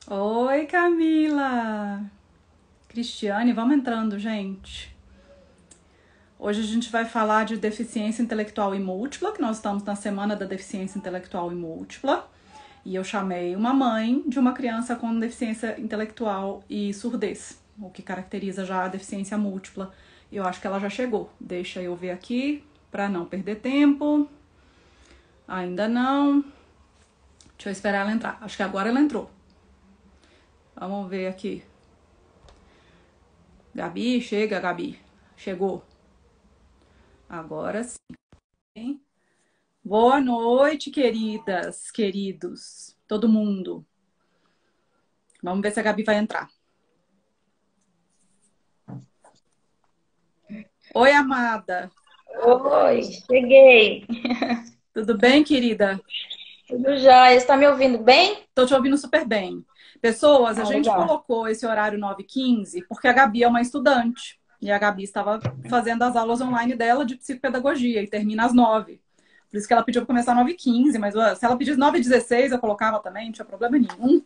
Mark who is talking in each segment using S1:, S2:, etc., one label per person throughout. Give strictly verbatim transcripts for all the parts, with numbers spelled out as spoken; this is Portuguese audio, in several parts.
S1: Oi, Camila! Cristiane, vamos entrando, gente. Hoje a gente vai falar de deficiência intelectual e múltipla, que nós estamos na semana da deficiência intelectual e múltipla. E eu chamei uma mãe de uma criança com deficiência intelectual e surdez, o que caracteriza já a deficiência múltipla. Eu acho que ela já chegou. Deixa eu ver aqui para não perder tempo. Ainda não. Deixa eu esperar ela entrar. Acho que agora ela entrou. Vamos ver aqui. Gabi, chega, Gabi. Chegou. Agora sim. Boa noite, queridas, queridos, todo mundo. Vamos ver se a Gabi vai entrar. Oi, amada.
S2: Oi, cheguei.
S1: Tudo bem, querida?
S2: Tudo jóia. Você tá me ouvindo bem?
S1: Tô te ouvindo super bem. Pessoas, a
S2: Ah,
S1: gente
S2: legal.
S1: colocou esse horário nove e quinze porque a Gabi é uma estudante. E a Gabi estava fazendo as aulas online dela de psicopedagogia e termina às nove. Por isso que ela pediu para começar às nove e quinze, mas se ela pedisse nove e dezesseis, eu colocava também, não tinha problema nenhum.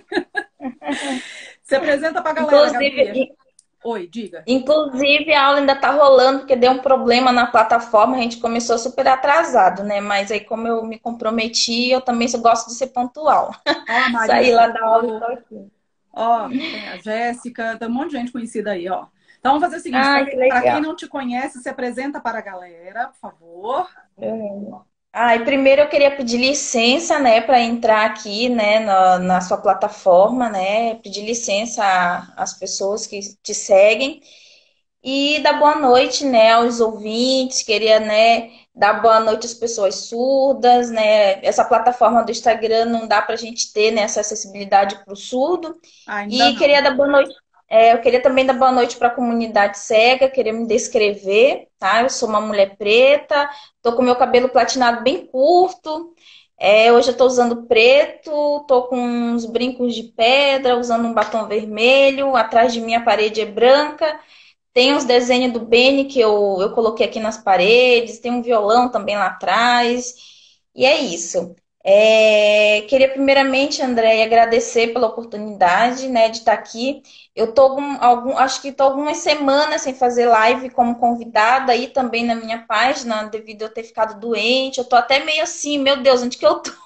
S1: Se apresenta pra galera,
S2: Inclusive,
S1: Gabi.
S2: in-
S1: Oi, diga.
S2: inclusive a aula ainda tá rolando porque deu um problema na plataforma. A gente começou super atrasado, né? Mas aí, como eu me comprometi, eu também só gosto de ser pontual.
S1: Ó, a
S2: Saí
S1: Marisa
S2: lá da aula e tô
S1: chegou.
S2: aqui.
S1: Ó, tem a Jéssica, tem um monte de gente conhecida aí, ó. Então vamos fazer o seguinte,
S2: Ai, que
S1: para quem
S2: legal.
S1: não te conhece, se apresenta para a galera, por favor.
S2: Ai, primeiro eu queria pedir licença, né, para entrar aqui, né, na, na sua plataforma, né, pedir licença a- às pessoas que te seguem. E dar boa noite, né, aos ouvintes. Queria, né, dar boa noite às pessoas surdas, né? Essa plataforma do Instagram não dá para a gente ter, né, essa acessibilidade para o surdo.
S1: Ainda
S2: E
S1: não.
S2: queria dar boa noite. É, eu queria também dar boa noite para a comunidade cega. Queria me descrever, tá? Eu sou uma mulher preta, tô com meu cabelo platinado bem curto. É, hoje eu tô usando preto, tô com uns brincos de pedra, usando um batom vermelho. Atrás de mim a parede é branca. Tem uns desenhos do Beni que eu, eu coloquei aqui nas paredes, tem um violão também lá atrás. E é isso. É, queria primeiramente, André, agradecer pela oportunidade, né, de estar aqui. Eu tô algum, algum, acho que estou algumas semanas sem fazer live como convidada aí também na minha página, devido a eu ter ficado doente. Eu tô até meio assim, meu Deus, onde que eu tô?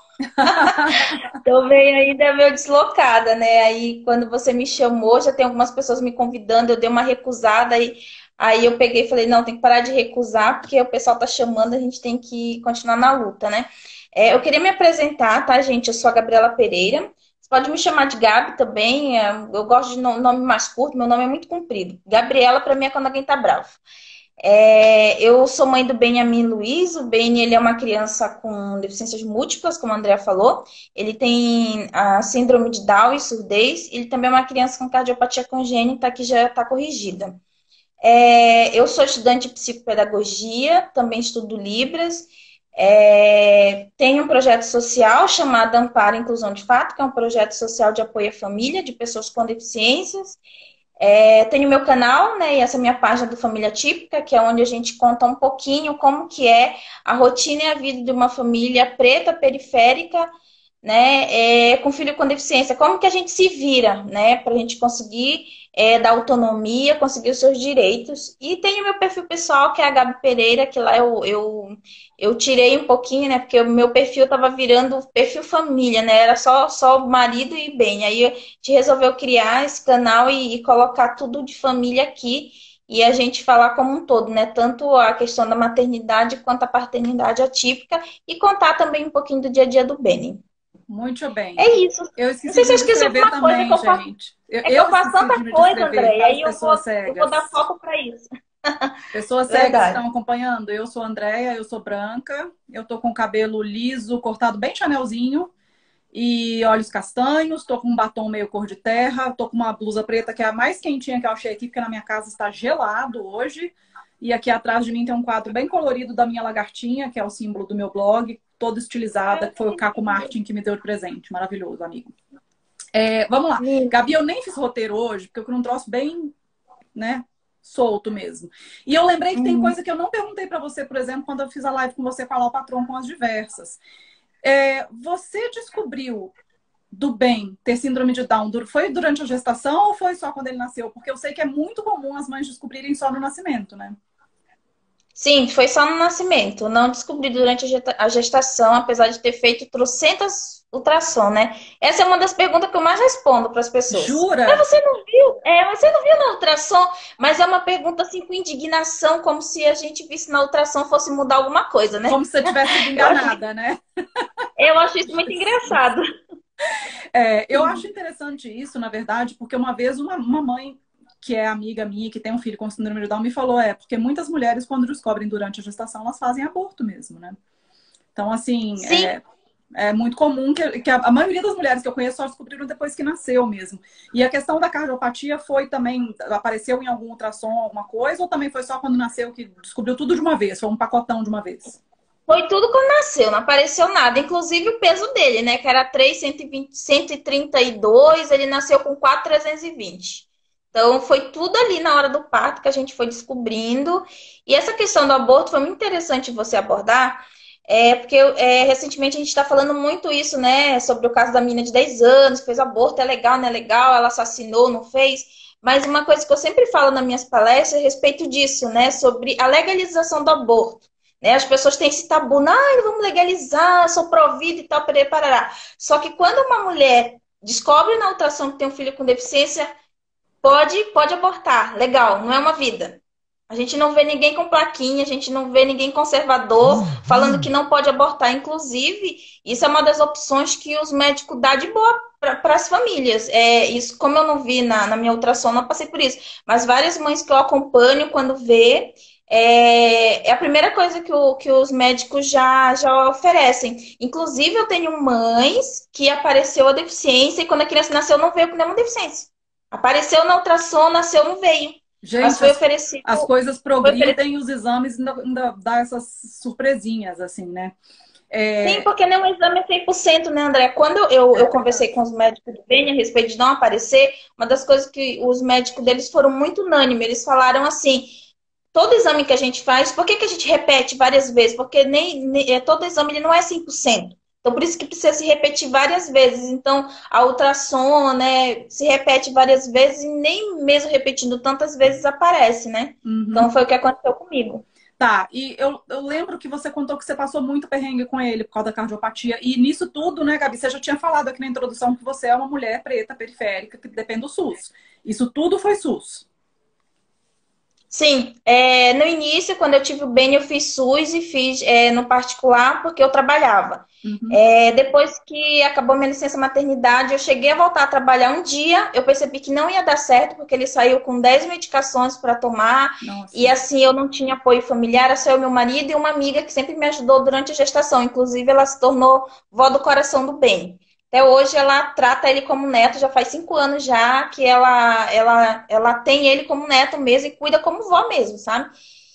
S2: Tô bem ainda meio deslocada, né? Aí quando você me chamou, já tem algumas pessoas me convidando, eu dei uma recusada aí, aí eu peguei e falei, não, tem que parar de recusar, porque o pessoal tá chamando, a gente tem que continuar na luta, né? É, eu queria me apresentar, tá, gente? Eu sou a Gabriela Pereira. Você pode me chamar de Gabi também. é, Eu gosto de no- nome mais curto, meu nome é muito comprido. Gabriela, pra mim, é quando alguém tá bravo. É, eu sou mãe do Benjamin Luiz. O Beni, ele é uma criança com deficiências múltiplas, como a Andrea falou. Ele tem a síndrome de Down e surdez. Ele também é uma criança com cardiopatia congênita que já está corrigida. É, eu sou estudante de psicopedagogia, também estudo Libras. É, tenho um projeto social chamado Amparo e Inclusão de Fato, que é um projeto social de apoio à família de pessoas com deficiências. É, tenho meu canal, né, e essa é a minha página do Família Típica, que é onde a gente conta um pouquinho como que é a rotina e a vida de uma família preta, periférica, né, é, com filho com deficiência. Como que a gente se vira, né, para a gente conseguir é, dar autonomia, conseguir os seus direitos. E tem o meu perfil pessoal, que é a Gabi Pereira, que lá eu, eu, eu tirei um pouquinho, né, porque o meu perfil estava virando perfil família, né, era só, só marido e bem. Aí a gente resolveu criar esse canal e, e colocar tudo de família aqui. E a gente falar como um todo, né? Tanto a questão da maternidade quanto a paternidade atípica e contar também um pouquinho do dia a dia do Beni.
S1: Muito bem.
S2: É isso.
S1: Eu
S2: Não
S1: esqueci
S2: sei
S1: de
S2: se eu
S1: me
S2: esqueci
S1: descrever
S2: alguma coisa que
S1: também,
S2: eu faço.
S1: gente. Eu,
S2: É que eu
S1: eu
S2: faço
S1: esqueci de
S2: tanta
S1: me
S2: coisa,
S1: descrever
S2: André. E
S1: para as
S2: aí eu vou,
S1: pessoas
S2: eu vou dar
S1: cegas.
S2: foco para isso.
S1: Pessoas cegas que
S2: Verdade.
S1: estão acompanhando, eu sou Andréia, eu sou branca, eu tô com o cabelo liso, cortado bem chanelzinho e olhos castanhos, tô com um batom meio cor de terra, tô com uma blusa preta que é a mais quentinha que eu achei aqui, porque na minha casa está gelado hoje. E aqui atrás de mim tem um quadro bem colorido da minha lagartinha, que é o símbolo do meu blog, toda estilizada,
S2: Ai,
S1: que
S2: que
S1: foi o Caco
S2: lindo.
S1: Martin que me deu de presente. Maravilhoso, amigo. É, vamos lá.
S2: Lindo.
S1: Gabi, eu nem fiz roteiro hoje, porque eu queria um troço bem, né, solto mesmo. E eu lembrei que tem
S2: Uhum.
S1: coisa que eu não perguntei para você, por exemplo, quando eu fiz a live com você com a Lau Patron com as diversas. É, você descobriu do Ben ter síndrome de Down, foi durante a gestação ou foi só quando ele nasceu? Porque eu sei que é muito comum as mães descobrirem só no nascimento, né?
S2: Sim, foi só no nascimento. Não descobri durante a gesta- a gestação, apesar de ter feito trocentas ultrassom, né? Essa é uma das perguntas que eu mais respondo para as pessoas. Mas
S1: Jura?
S2: você não viu? É, mas você não viu na ultrassom? Mas é uma pergunta assim com indignação, como se a gente visse na ultrassom fosse mudar alguma coisa, né?
S1: Como se você tivesse sido
S2: Eu acho,
S1: enganada, né?
S2: eu acho isso muito engraçado.
S1: É, eu acho interessante isso, na verdade, porque uma vez uma, uma mãe que é amiga minha, que tem um filho com síndrome de Down, me falou, é, porque muitas mulheres, quando descobrem durante a gestação, elas fazem aborto mesmo, né? Então, assim,
S2: Sim,
S1: é, é muito comum que, que a, a maioria das mulheres que eu conheço só descobriram depois que nasceu mesmo. E a questão da cardiopatia foi também, apareceu em algum ultrassom, alguma coisa, ou também foi só quando nasceu que descobriu tudo de uma vez? Foi um pacotão de uma vez?
S2: foi tudo quando nasceu, não apareceu nada. Inclusive o peso dele, né? Que era três, cento e vinte, cento e trinta e dois, ele nasceu com quatro mil trezentos e vinte. Então foi tudo ali na hora do parto que a gente foi descobrindo. E essa questão do aborto foi muito interessante você abordar, é, porque é, recentemente a gente está falando muito isso, né? Sobre o caso da menina de dez anos, fez aborto, é legal, não é legal, ela assassinou, não fez. Mas uma coisa que eu sempre falo nas minhas palestras é a respeito disso, né? Sobre a legalização do aborto. Né? As pessoas têm esse tabu, ah, vamos legalizar, sou pró-vida e tal, perê, parará. Só que quando uma mulher descobre na ultrassom que tem um filho com deficiência, pode, pode abortar, legal, não é uma vida. A gente não vê ninguém com plaquinha, a gente não vê ninguém conservador falando que não pode abortar. Inclusive, isso é uma das opções que os médicos dão de boa para as famílias. É, isso, como eu não vi na, na minha ultrassom, não passei por isso. Mas várias mães que eu acompanho, quando vê, é, é a primeira coisa que, o, que os médicos já, já oferecem. Inclusive, eu tenho mães que apareceu a deficiência e quando a criança nasceu, não veio com nenhuma deficiência. Apareceu na ultrassom, nasceu, não veio. Mas
S1: Gente,
S2: foi
S1: as,
S2: oferecido,
S1: as coisas
S2: foi oferecido.
S1: progridem e os exames ainda, ainda dá essas surpresinhas, assim, né?
S2: Sim,
S1: É,
S2: porque nenhum exame é cem por cento, né, André? Quando eu,
S1: é
S2: eu conversei
S1: verdade.
S2: com os médicos do bem a respeito de não aparecer, uma das coisas que os médicos deles foram muito unânimes. Eles falaram assim: todo exame que a gente faz, por que, que a gente repete várias vezes? Porque nem, nem é, todo exame ele não é cem por cento. Então, por isso que precisa se repetir várias vezes. Então, a ultrassom, né, se repete várias vezes e nem mesmo repetindo tantas vezes aparece, né? Então,
S1: Uhum.
S2: foi o que aconteceu comigo.
S1: Tá, e eu, eu lembro que você contou que você passou muito perrengue com ele por causa da cardiopatia. E nisso tudo, né, Gabi, você já tinha falado aqui na introdução que você é uma mulher preta, periférica, que depende do SUS. Isso tudo foi SUS.
S2: Sim, é, no início, quando eu tive o Bem, eu fiz SUS e fiz é, no particular porque eu trabalhava.
S1: Uhum.
S2: É, depois que acabou minha licença maternidade, eu cheguei a voltar a trabalhar um dia. Eu percebi que não ia dar certo, porque ele saiu com dez medicações para tomar, e
S1: Nossa.
S2: assim eu não tinha apoio familiar. Era só eu, meu marido e uma amiga que sempre me ajudou durante a gestação. Inclusive, ela se tornou vó do coração do bem. Até hoje ela trata ele como neto, já faz cinco anos já que ela, ela, ela tem ele como neto mesmo e cuida como vó mesmo, sabe?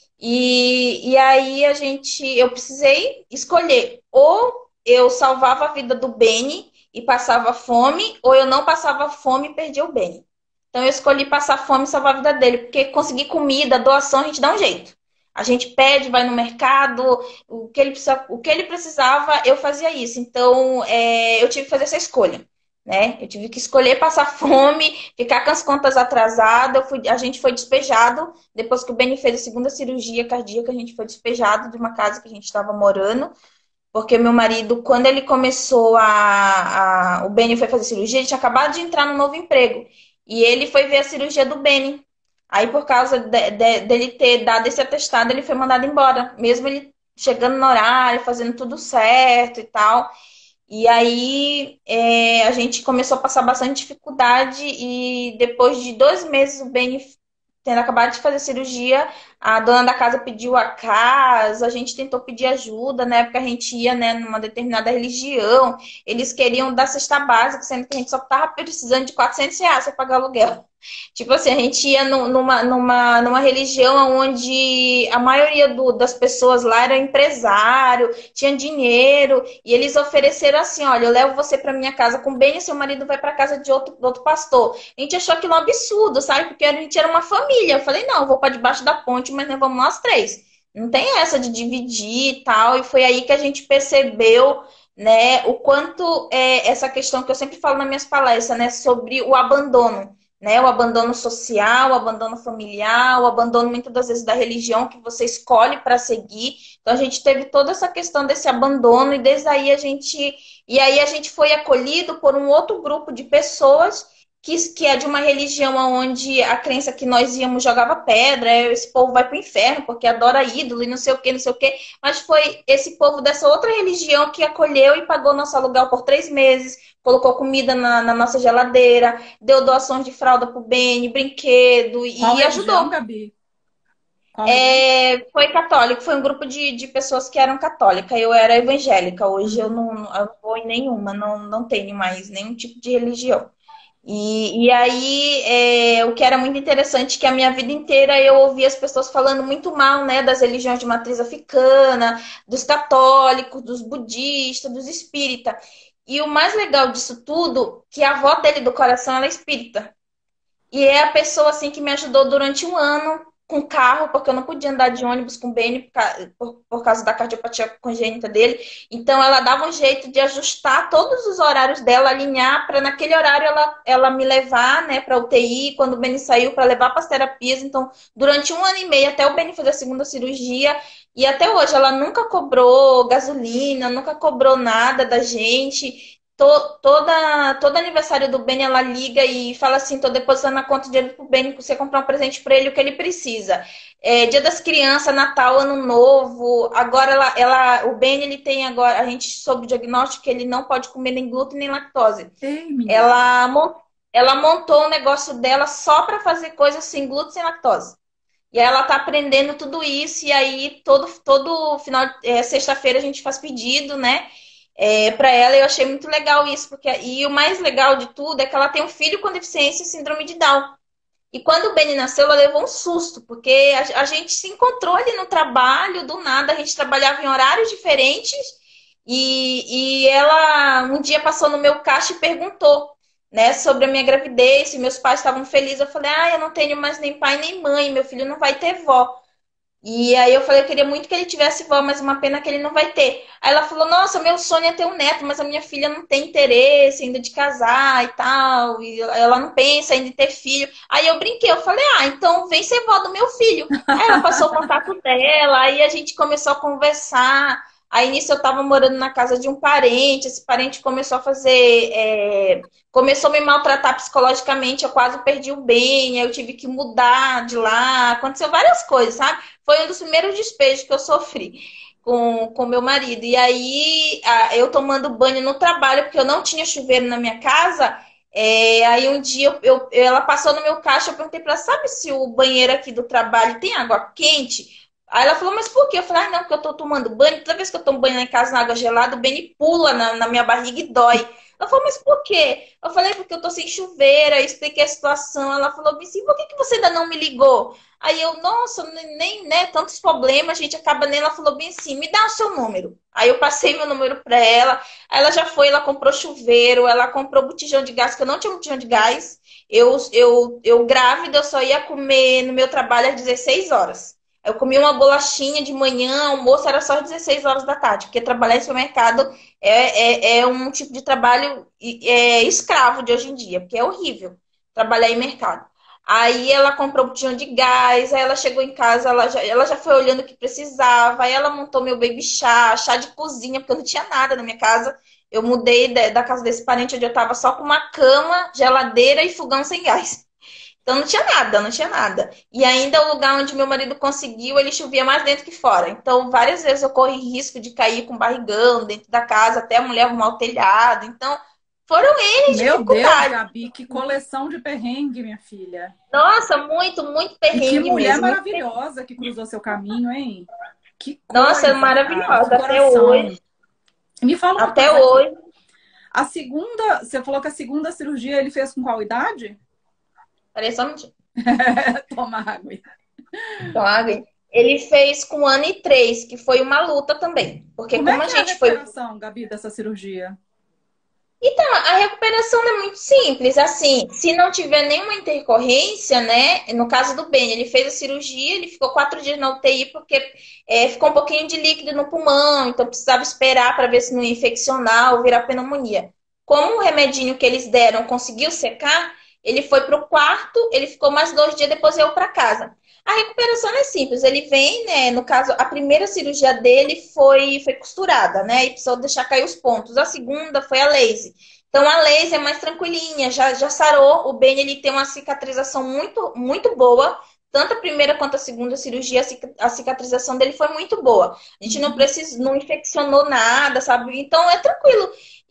S2: E, e aí a gente, eu precisei escolher, ou eu salvava a vida do Benny e passava fome, ou eu não passava fome e perdia o Benny. Então eu escolhi passar fome e salvar a vida dele, porque conseguir comida, doação, a gente dá um jeito. A gente pede, vai no mercado, o que ele, precisa, o que ele precisava, eu fazia isso. Então é, eu tive que fazer essa escolha. Né? Eu tive que escolher passar fome, ficar com as contas atrasadas. Eu fui, a gente foi despejado depois que o Benny fez a segunda cirurgia cardíaca, a gente foi despejado de uma casa que a gente estava morando, porque meu marido, quando ele começou a, a. O Benny foi fazer cirurgia, ele tinha acabado de entrar no novo emprego. E ele foi ver a cirurgia do Benny. Aí, por causa de, de, dele ter dado esse atestado, ele foi mandado embora. Mesmo ele chegando no horário, fazendo tudo certo e tal. E aí é, a gente começou a passar bastante dificuldade e depois de dois meses o Benny tendo acabado de fazer cirurgia, a dona da casa pediu a casa, a gente tentou pedir ajuda, na época a gente ia, né, numa determinada religião, eles queriam dar cesta básica, sendo que a gente só tava precisando de quatrocentos reais para pagar aluguel. Tipo assim, a gente ia numa, numa, numa religião onde a maioria do, das pessoas lá era empresário, tinha dinheiro, e eles ofereceram assim, olha, eu levo você para minha casa com bem e seu marido vai para casa de outro, outro pastor. A gente achou aquilo um absurdo, sabe? Porque a gente era uma família. Eu falei, não, eu vou para debaixo da ponte, mas nós vamos nós três. Não tem essa de dividir e tal. E foi aí que a gente percebeu né? O quanto é essa questão que eu sempre falo nas minhas palestras, né? Sobre o abandono, né? O abandono social, o abandono familiar, o abandono muitas das vezes da religião que você escolhe para seguir. Então a gente teve toda essa questão desse abandono e desde aí a gente e aí a gente foi acolhido por um outro grupo de pessoas que, que é de uma religião onde a crença que nós íamos jogava pedra, esse povo vai para o inferno porque adora ídolo e não sei o que, não sei o que. Mas foi esse povo dessa outra religião que acolheu e pagou nosso aluguel por três meses, colocou comida na, na nossa geladeira, deu doações de fralda pro Beni, brinquedo
S1: Qual
S2: e
S1: religião,
S2: ajudou.
S1: Gabi? Qual religião?
S2: É, foi católico, foi um grupo de, de pessoas que eram católicas. Eu era evangélica, hoje eu
S1: Uhum.
S2: não, eu não vou em nenhuma, não, não tenho mais nenhum tipo de religião. E, e aí, é, o que era muito interessante, que a minha vida inteira eu ouvia as pessoas falando muito mal, né, das religiões de matriz africana, dos católicos, dos budistas, dos espíritas. E o mais legal disso tudo, que a avó dele do coração, ela é espírita. E é a pessoa assim que me ajudou durante um ano com carro, porque eu não podia andar de ônibus com o Beni por, ca- por- por causa da cardiopatia congênita dele. Então ela dava um jeito de ajustar todos os horários dela, alinhar para naquele horário ela, ela me levar, né, para U T I, quando o Beni saiu para levar para as terapias. Então, durante um ano e meio até o Beni fazer a segunda cirurgia, e até hoje ela nunca cobrou gasolina, nunca cobrou nada da gente. To- toda, todo aniversário do Benny, ela liga e fala assim: tô depositando na conta de dinheiro pro Benny pra você comprar um presente para ele, o que ele precisa. É, Dia das Crianças, Natal, Ano Novo. Agora ela, ela, o Benny, ele tem agora, a gente soube o diagnóstico que ele não pode comer nem glúten nem lactose.
S1: Ei, menina.
S2: Ela, mon- ela montou o negócio dela só para fazer coisas sem glúten e sem lactose. E aí ela tá aprendendo tudo isso, e aí todo, todo final, é, sexta-feira a gente faz pedido, né? É, para ela, eu achei muito legal isso, porque e o mais legal de tudo é que ela tem um filho com deficiência e síndrome de Down. E quando o Benny nasceu, ela levou um susto, porque a, a gente se encontrou ali no trabalho, do nada, a gente trabalhava em horários diferentes, e, e ela um dia passou no meu caixa e perguntou, né, sobre a minha gravidez, se meus pais estavam felizes. Eu falei, ah, eu não tenho mais nem pai nem mãe, meu filho não vai ter vó. E aí eu falei, eu queria muito que ele tivesse vó, mas uma pena que ele não vai ter. Aí ela falou, nossa, meu sonho é ter um neto, mas a minha filha não tem interesse ainda de casar e tal, e ela não pensa ainda em ter filho. Aí eu brinquei, eu falei, ah, então vem ser vó do meu filho. Aí ela passou o contato dela, aí a gente começou a conversar. Aí nisso eu tava morando na casa de um parente, esse parente começou a fazer, é, começou a me maltratar psicologicamente, eu quase perdi o bem, aí eu tive que mudar de lá, aconteceu várias coisas, sabe? Foi um dos primeiros despejos que eu sofri com com meu marido. E aí, a- eu tomando banho no trabalho, porque eu não tinha chuveiro na minha casa. É, aí um dia eu, eu- ela passou no meu caixa, eu perguntei para ela, sabe se o banheiro aqui do trabalho tem água quente? Aí ela falou, mas por quê? Eu falei, ah, não, porque eu tô tomando banho. Toda vez que eu tomo banho lá em casa na água gelada, o Beni pula na, na minha barriga e dói. Ela falou, mas por quê? Eu falei, porque eu tô sem chuveiro. Aí eu expliquei a situação. Ela falou, assim, por que que você ainda não me ligou? Aí eu, nossa, nem, né, tantos problemas, a gente acaba nem. Ela falou bem assim, me dá o seu número. Aí eu passei meu número para ela. Aí ela já foi, ela comprou chuveiro, ela comprou botijão de gás, que eu não tinha botijão de gás. Eu, eu, eu grávida, eu só ia comer no meu trabalho às dezesseis horas. Eu comia uma bolachinha de manhã, almoço era só às dezesseis horas da tarde, porque trabalhar em supermercado é, é, é um tipo de trabalho é, escravo de hoje em dia, porque é horrível trabalhar em mercado. Aí ela comprou um botijão de gás, aí ela chegou em casa, ela já, ela já foi olhando o que precisava, aí ela montou meu baby chá, chá de cozinha, porque eu não tinha nada na minha casa. Eu mudei da, da casa desse parente onde eu tava só com uma cama, geladeira e fogão sem gás. Então não tinha nada, não tinha nada. E ainda o lugar onde meu marido conseguiu, ele chovia mais dentro que fora. Então várias vezes eu corri risco de cair com barrigão dentro da casa, até a mulher arrumar o telhado. Então foram N
S1: Meu Deus,
S2: dificuldades.
S1: Gabi, que coleção de perrengue, minha filha.
S2: Nossa, muito, muito
S1: E que
S2: perrengue
S1: mulher
S2: mesmo. Muito perrengue.
S1: maravilhosa que cruzou seu caminho, hein? Que
S2: Nossa,
S1: coisa, cara, que
S2: maravilhosa. Até
S1: coração.
S2: hoje,
S1: Me fala uma
S2: até
S1: coisa aqui.
S2: hoje.
S1: A segunda, você falou que a segunda cirurgia ele fez com qual idade?
S2: Peraí só um minutinho.
S1: Toma água aí.
S2: Então, água. Ele fez com um ano e três, que foi uma luta também. Porque
S1: Como é
S2: como a
S1: que é a
S2: gente foi.
S1: recuperação, Gabi, dessa cirurgia?
S2: Então, a recuperação é muito simples. Assim, se não tiver nenhuma intercorrência, né? No caso do Ben, ele fez a cirurgia, ele ficou quatro dias na U T I porque é, ficou um pouquinho de líquido no pulmão, então precisava esperar para ver se não ia infeccionar ou virar pneumonia. Como o remedinho que eles deram conseguiu secar, ele foi para o quarto, ele ficou mais dois dias, depois veio para casa. A recuperação é simples, ele vem, né? No caso, a primeira cirurgia dele foi, foi costurada, né? E precisou deixar cair os pontos. A segunda foi a laser. Então a laser é mais tranquilinha, já, já sarou. O Ben ele tem uma cicatrização muito, muito boa. Tanto a primeira quanto a segunda cirurgia, a cicatrização dele foi muito boa. A gente não precisou, não infeccionou nada, sabe? Então é tranquilo.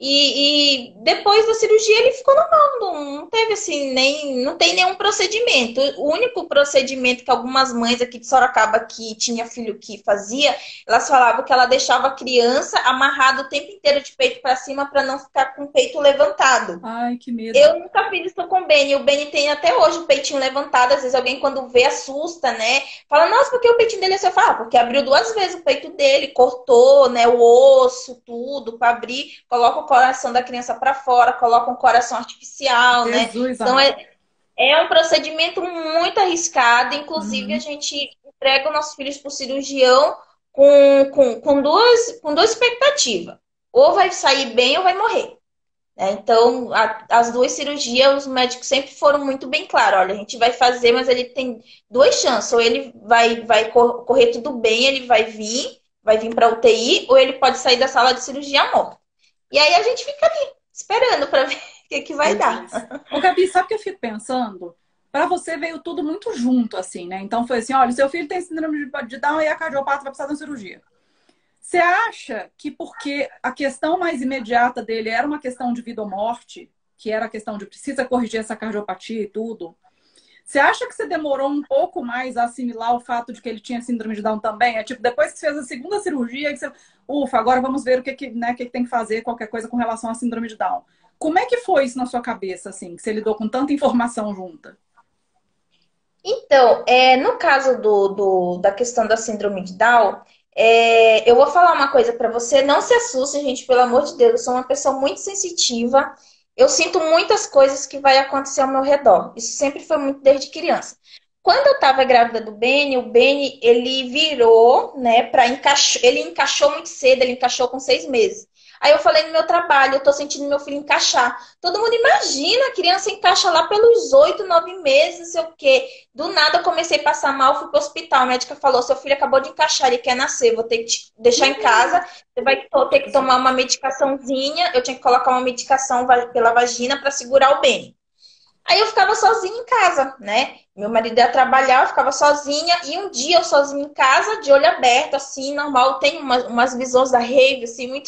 S2: E, e depois da cirurgia ele ficou normal, não, não teve assim, nem, não tem nenhum procedimento. O único procedimento que algumas mães aqui de Sorocaba que tinha filho que fazia, elas falavam que ela deixava a criança amarrada o tempo inteiro de peito para cima para não ficar com o peito levantado.
S1: Ai, que medo.
S2: Eu nunca fiz isso com o Benny. O Benny tem até hoje o peitinho levantado. Às vezes alguém, quando vê, assusta, né? Fala, nossa, por que o peitinho dele é assim? Eu falo, ah, porque abriu duas vezes o peito dele, cortou, né? O osso, tudo, para abrir. Coloca o coração da criança para fora, coloca um coração artificial, né?
S1: Jesus,
S2: Então
S1: amado.
S2: é, é um procedimento muito arriscado. Inclusive, a
S1: Uhum.
S2: gente entrega os nossos filhos para o cirurgião com, com, com, duas, com duas expectativas. Ou vai sair bem ou vai morrer. É, então, a- as duas cirurgias, os médicos sempre foram muito bem claros. Olha, a gente vai fazer, mas ele tem duas chances. Ou ele vai, vai cor- correr tudo bem, ele vai vir, vai vir para U T I, ou ele pode sair da sala de cirurgia morto. E aí a gente fica ali, esperando para ver o que, que vai dar.
S1: Jesus. Ô, Gabi, sabe o que eu fico pensando? Para você veio tudo muito junto, assim, né? Então foi assim: olha, seu filho tem síndrome de de Down e a cardiopata vai precisar de uma cirurgia. Você acha que porque a questão mais imediata dele era uma questão de vida ou morte, que era a questão de precisa corrigir essa cardiopatia e tudo, você acha que você demorou um pouco mais a assimilar o fato de que ele tinha síndrome de Down também? É tipo, depois que você fez a segunda cirurgia, que você, ufa, agora vamos ver o que, que, né, o que, que tem que fazer, qualquer coisa com relação à síndrome de Down. Como é que foi isso na sua cabeça, assim, que você lidou com tanta informação junta?
S2: Então, é, no caso do, do- da questão da síndrome de Down, é, eu vou falar uma coisa para você. Não se assuste, gente, pelo amor de Deus. Eu sou uma pessoa muito sensitiva. Eu sinto muitas coisas que vai acontecer ao meu redor. Isso sempre foi muito desde criança. Quando eu estava grávida do Benny, o Benny, ele virou, né, para encaixar. Ele encaixou muito cedo, ele encaixou com seis meses. Aí eu falei no meu trabalho, eu tô sentindo meu filho encaixar. Todo mundo imagina, a criança encaixa lá pelos oito, nove meses, não sei o quê. Do nada eu comecei a passar mal, fui pro hospital. A médica falou: seu filho acabou de encaixar, ele quer nascer, vou ter que te deixar em casa. Você vai ter que tomar uma medicaçãozinha. Eu tinha que colocar uma medicação pela vagina para segurar o bem. Aí eu ficava sozinha em casa, né? Meu marido ia trabalhar, eu ficava sozinha. E um dia eu sozinha em casa, de olho aberto, assim, normal. Tem umas, umas visões da rave, assim, muito,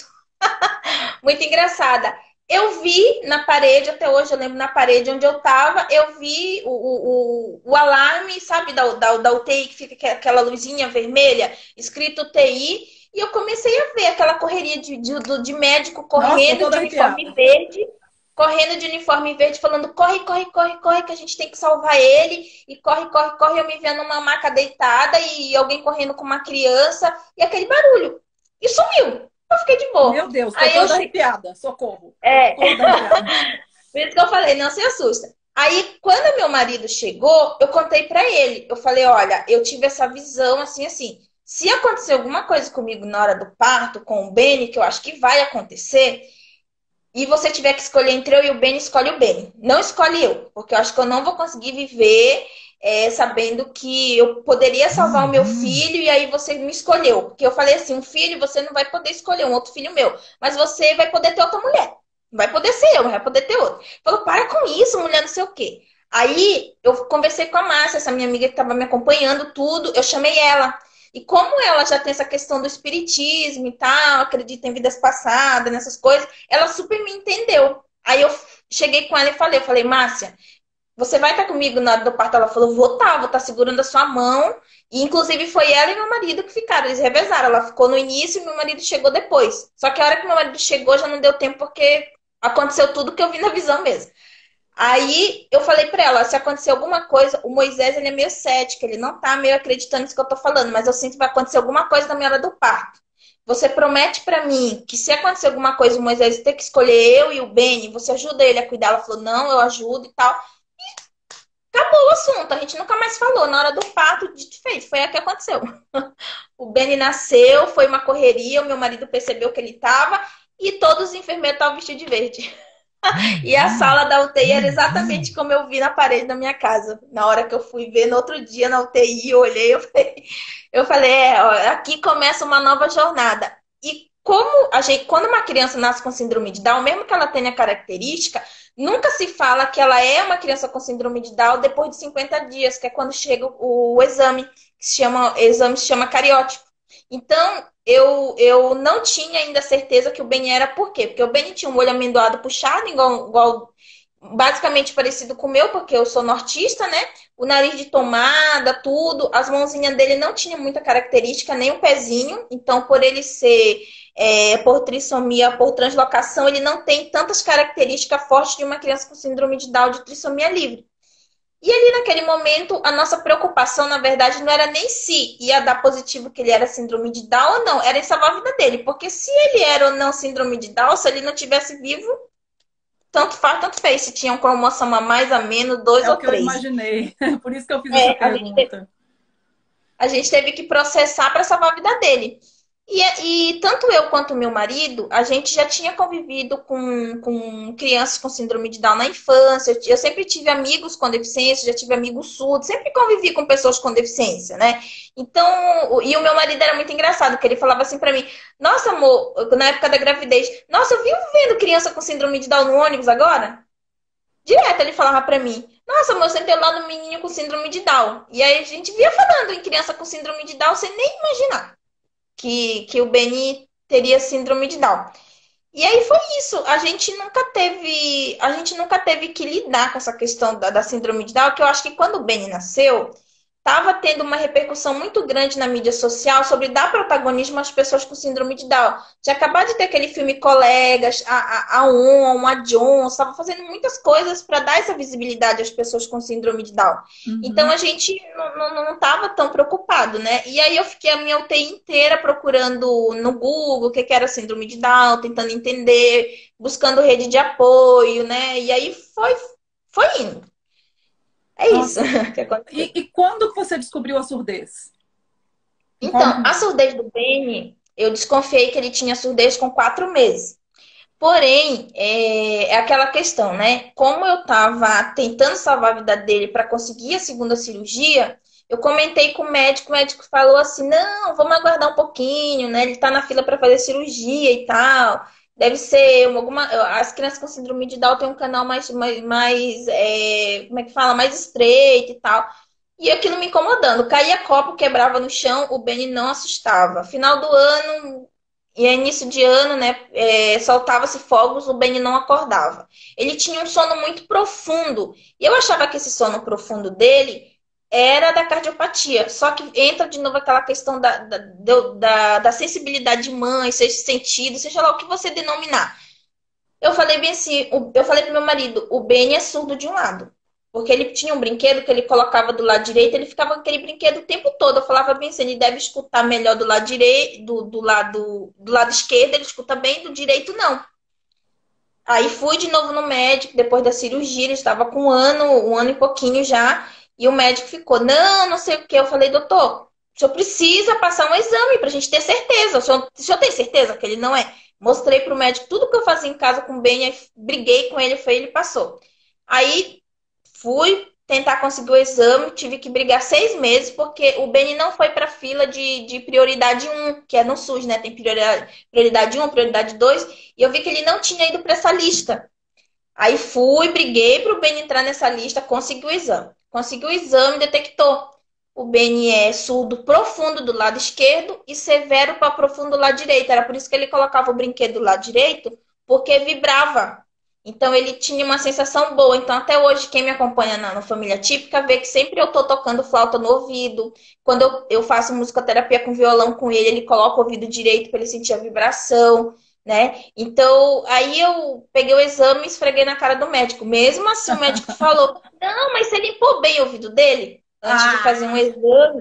S2: muito engraçada. Eu vi na parede, até hoje eu lembro na parede onde eu tava, eu vi o, o, o, o alarme, sabe, da, da, da U T I, que fica aquela luzinha vermelha, escrito U T I, e eu comecei a ver aquela correria de, de, de médico
S1: Nossa, tô
S2: correndo
S1: toda
S2: de uniforme
S1: arrepiada.
S2: verde, correndo de uniforme verde, falando: corre, corre, corre, corre, que a gente tem que salvar ele, e corre, corre, corre, eu me vendo numa maca deitada, e alguém correndo com uma criança, e aquele barulho. E sumiu. Eu fiquei de boa.
S1: Meu Deus, tô
S2: Aí eu
S1: toda
S2: cheguei.
S1: arrepiada. Socorro. Tô
S2: É,
S1: toda arrepiada.
S2: por isso que eu falei, não se assusta. Aí, quando meu marido chegou, eu contei pra ele. Eu falei: olha, eu tive essa visão assim, assim. Se acontecer alguma coisa comigo na hora do parto, com o Benny, que eu acho que vai acontecer, e você tiver que escolher entre eu e o Benny, escolhe o Benny. Não escolhe eu, porque eu acho que eu não vou conseguir viver é, sabendo que eu poderia salvar o meu filho e aí você me escolheu. Porque eu falei assim: um filho você não vai poder escolher, um outro filho meu, mas você vai poder ter outra mulher. Não vai poder ser eu, não vai poder ter outro. Falou: para com isso, mulher, não sei o quê. Aí eu conversei com a Márcia, essa minha amiga que estava me acompanhando, tudo. Eu chamei ela. E como ela já tem essa questão do espiritismo e tal, acredita em vidas passadas, nessas coisas, ela super me entendeu. Aí eu cheguei com ela e falei, eu falei: Márcia, você vai estar comigo na hora do parto? Ela falou: vou estar, vou estar segurando a sua mão. E inclusive foi ela e meu marido que ficaram, eles revezaram. Ela ficou no início e meu marido chegou depois. Só que a hora que meu marido chegou já não deu tempo porque aconteceu tudo que eu vi na visão mesmo. Aí eu falei pra ela: se acontecer alguma coisa, o Moisés ele é meio cético, ele não tá meio acreditando nisso que eu tô falando, mas eu sinto que vai acontecer alguma coisa na minha hora do parto. você promete pra mim que se acontecer alguma coisa, o Moisés ter que escolher eu e o Beni, você ajuda ele a cuidar? Ela falou, não, eu ajudo e tal. Acabou o assunto, a gente nunca mais falou. Na hora do parto, dito e feito, foi o que aconteceu. O Beni nasceu, foi uma correria, o meu marido percebeu que ele estava e todos os enfermeiros estavam vestidos de verde. E a sala da U T I era exatamente como eu vi na parede da minha casa. Na hora que eu fui ver, no outro dia na U T I, eu olhei, eu falei, eu falei é, ó, aqui começa uma nova jornada. E como a gente, quando uma criança nasce com síndrome de Down, mesmo que ela tenha característica, nunca se fala que ela é uma criança com síndrome de Down depois de cinquenta dias, que é quando chega o, o exame, que se chama, exame se chama cariótipo. Então, eu, eu não tinha ainda certeza que o Beni era por quê? Porque o Beni tinha um olho amendoado puxado, igual, igual basicamente parecido com o meu, porque eu sou nortista, né? O nariz de tomada, tudo. As mãozinhas dele não tinha muita característica, nem o pezinho. Então, por ele ser é, por trissomia, por translocação, ele não tem tantas características fortes de uma criança com síndrome de Down de trissomia livre. E ali naquele momento, a nossa preocupação, na verdade, não era nem se ia dar positivo que ele era síndrome de Down ou não, era em salvar a vida dele. Porque se ele era ou não síndrome de Down, se ele não tivesse vivo, tanto faz, tanto fez. Se tinha um cromossomo a mais, a menos, dois
S1: É o
S2: ou
S1: que eu
S2: três.
S1: imaginei. Por isso que eu fiz essa
S2: É, a gente teve,
S1: pergunta.
S2: a gente teve que processar para salvar a vida dele. E, e tanto eu quanto meu marido, a gente já tinha convivido com, com crianças com síndrome de Down na infância. Eu, eu sempre tive amigos com deficiência, já tive amigos surdos, sempre convivi com pessoas com deficiência, né? Então, e o meu marido era muito engraçado, porque ele falava assim pra mim: Nossa, amor, na época da gravidez, nossa, eu vivo vendo criança com síndrome de Down no ônibus agora. Direto ele falava pra mim: Nossa, amor, eu sentei lá no menino com síndrome de Down. E aí a gente via falando em criança com síndrome de Down sem nem imaginar que, que o Beni teria síndrome de Down. E aí foi isso. A gente nunca teve, a gente nunca teve que lidar com essa questão da, da síndrome de Down, que eu acho que quando o Beni nasceu, estava tendo uma repercussão muito grande na mídia social sobre dar protagonismo às pessoas com síndrome de Down. Tinha acabado de ter aquele filme Colegas, a, a, a On, a John, estava fazendo muitas coisas para dar essa visibilidade às pessoas com síndrome de Down. Então
S1: Uhum.
S2: a gente não estava tão preocupado, né? E aí eu fiquei a minha U T I inteira procurando no Google o que, que era síndrome de Down, tentando entender, buscando rede de apoio, né? E aí foi, foi indo. É isso
S1: Nossa.
S2: que aconteceu.
S1: E, e quando que você descobriu a surdez? Em qual
S2: Então, a
S1: momento?
S2: surdez do Beni, eu desconfiei que ele tinha surdez com quatro meses. Porém, é, é aquela questão, né? Como eu estava tentando salvar a vida dele para conseguir a segunda cirurgia, eu comentei com o médico, o médico falou assim: não, vamos aguardar um pouquinho, né? Ele está na fila para fazer cirurgia e tal. Deve ser uma- alguma. As crianças com síndrome de Down têm um canal mais, mais, mais é, como é que fala? Mais estreito e tal. E aquilo me incomodando. Caía copo, quebrava no chão, o Benny não assustava. Final do ano, e é início de ano, né? É, soltava-se fogos, o Benny não acordava. Ele tinha um sono muito profundo. E eu achava que esse sono profundo dele era da cardiopatia. Só que entra de novo aquela questão da, da, da, da sensibilidade de mãe, sexto sentido, seja lá o que você denominar. Eu falei bem assim, eu falei pro meu marido, o Benny é surdo de um lado. Porque ele tinha um brinquedo que ele colocava do lado direito, ele ficava com aquele brinquedo o tempo todo. Eu falava bem assim, ele deve escutar melhor do lado direito, do, do lado do lado esquerdo, ele escuta bem, do direito não. Aí fui de novo no médico, depois da cirurgia, ele estava com um ano, um ano e pouquinho já, e o médico ficou, não, não sei o que. Eu falei, doutor, o senhor precisa passar um exame para a gente ter certeza. O senhor, o senhor tem certeza que ele não é? Mostrei para o médico tudo que eu fazia em casa com o Ben, briguei com ele, foi ele passou. Aí fui tentar conseguir o exame, tive que brigar seis meses, porque o Beni não foi para fila de, de prioridade um, que é no SUS, né? Tem prioridade, prioridade um, prioridade dois, e eu vi que ele não tinha ido para essa lista. Aí fui, briguei para o Beni entrar nessa lista, consegui o exame. Consegui o exame, detectou. O Beni é surdo profundo do lado esquerdo e severo para profundo do lado direito. Era por isso que ele colocava o brinquedo do lado direito, porque vibrava. Então ele tinha uma sensação boa. Então até hoje quem me acompanha na, na família típica vê que sempre eu tô tocando flauta no ouvido. Quando eu, eu faço musicoterapia com violão com ele, ele coloca o ouvido direito para ele sentir a vibração, né? Então aí eu peguei o exame e esfreguei na cara do médico. Mesmo assim o médico falou: "Não, mas você limpou bem o ouvido dele antes de fazer um
S1: Ah,
S2: exame".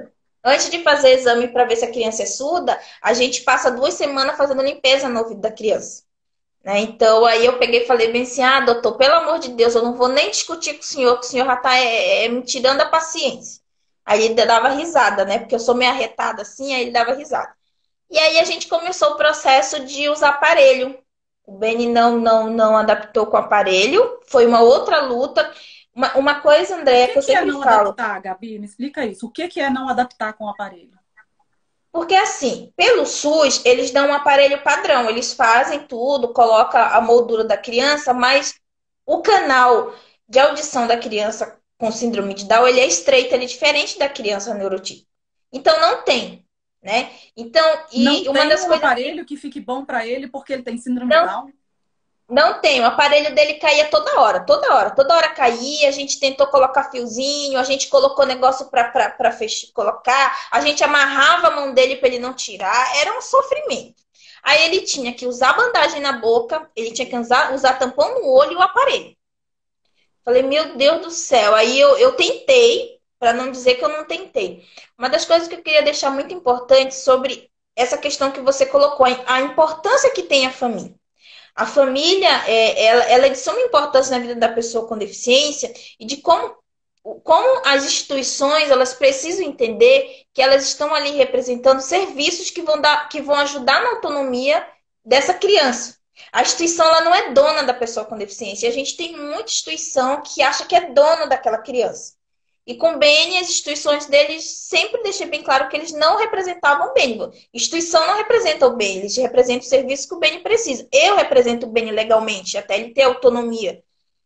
S2: Antes de fazer exame para ver se a criança é surda, a gente passa duas semanas fazendo limpeza no ouvido da criança. Né? Então, aí eu peguei e falei bem assim, ah, doutor, pelo amor de Deus, eu não vou nem discutir com o senhor, que o senhor já está é, é, me tirando a paciência. Aí ele dava risada, né? Porque eu sou meio arretada assim, aí ele dava risada. E aí a gente começou o processo de usar aparelho. O Beni não, não, não adaptou com o aparelho, foi uma outra luta. Uma, uma coisa,
S1: O
S2: André,
S1: que
S2: que eu
S1: que é
S2: sempre
S1: não
S2: falo,
S1: adaptar, Gabi? Me explica isso. O que que é não adaptar com o aparelho?
S2: porque assim, pelo SUS, eles dão um aparelho padrão, eles fazem tudo, coloca a moldura da criança, mas o canal de audição da criança com síndrome de Down, ele é estreito, ele é diferente da criança neurotípica. Então não tem, né? Então,
S1: Não
S2: e uma
S1: tem
S2: das
S1: um
S2: coisas
S1: aparelho que fique bom para ele porque ele tem síndrome de
S2: não
S1: Down?
S2: não tem, o aparelho dele caía toda hora, toda hora, toda hora caía, a gente tentou colocar fiozinho, a gente colocou negócio para colocar, a gente amarrava a mão dele para ele não tirar, era um sofrimento. Aí ele tinha que usar bandagem na boca, ele tinha que usar, usar tampão no olho e o aparelho. Falei, meu Deus do céu. Aí eu, eu tentei, para não dizer que eu não tentei. Uma das coisas que eu queria deixar muito importante sobre essa questão que você colocou, a importância que tem a família. A família, é, ela, ela é de suma importância na vida da pessoa com deficiência e de como, como as instituições elas precisam entender que elas estão ali representando serviços que vão, dar, que vão ajudar na autonomia dessa criança. A instituição ela não é dona da pessoa com deficiência. A gente tem muita instituição que acha que é dona daquela criança. E com o Beni, as instituições deles sempre deixei bem claro que eles não representavam o Beni. Instituição não representa o Beni, eles representam o serviço que o Beni precisa. Eu represento o Beni legalmente, até ele ter autonomia.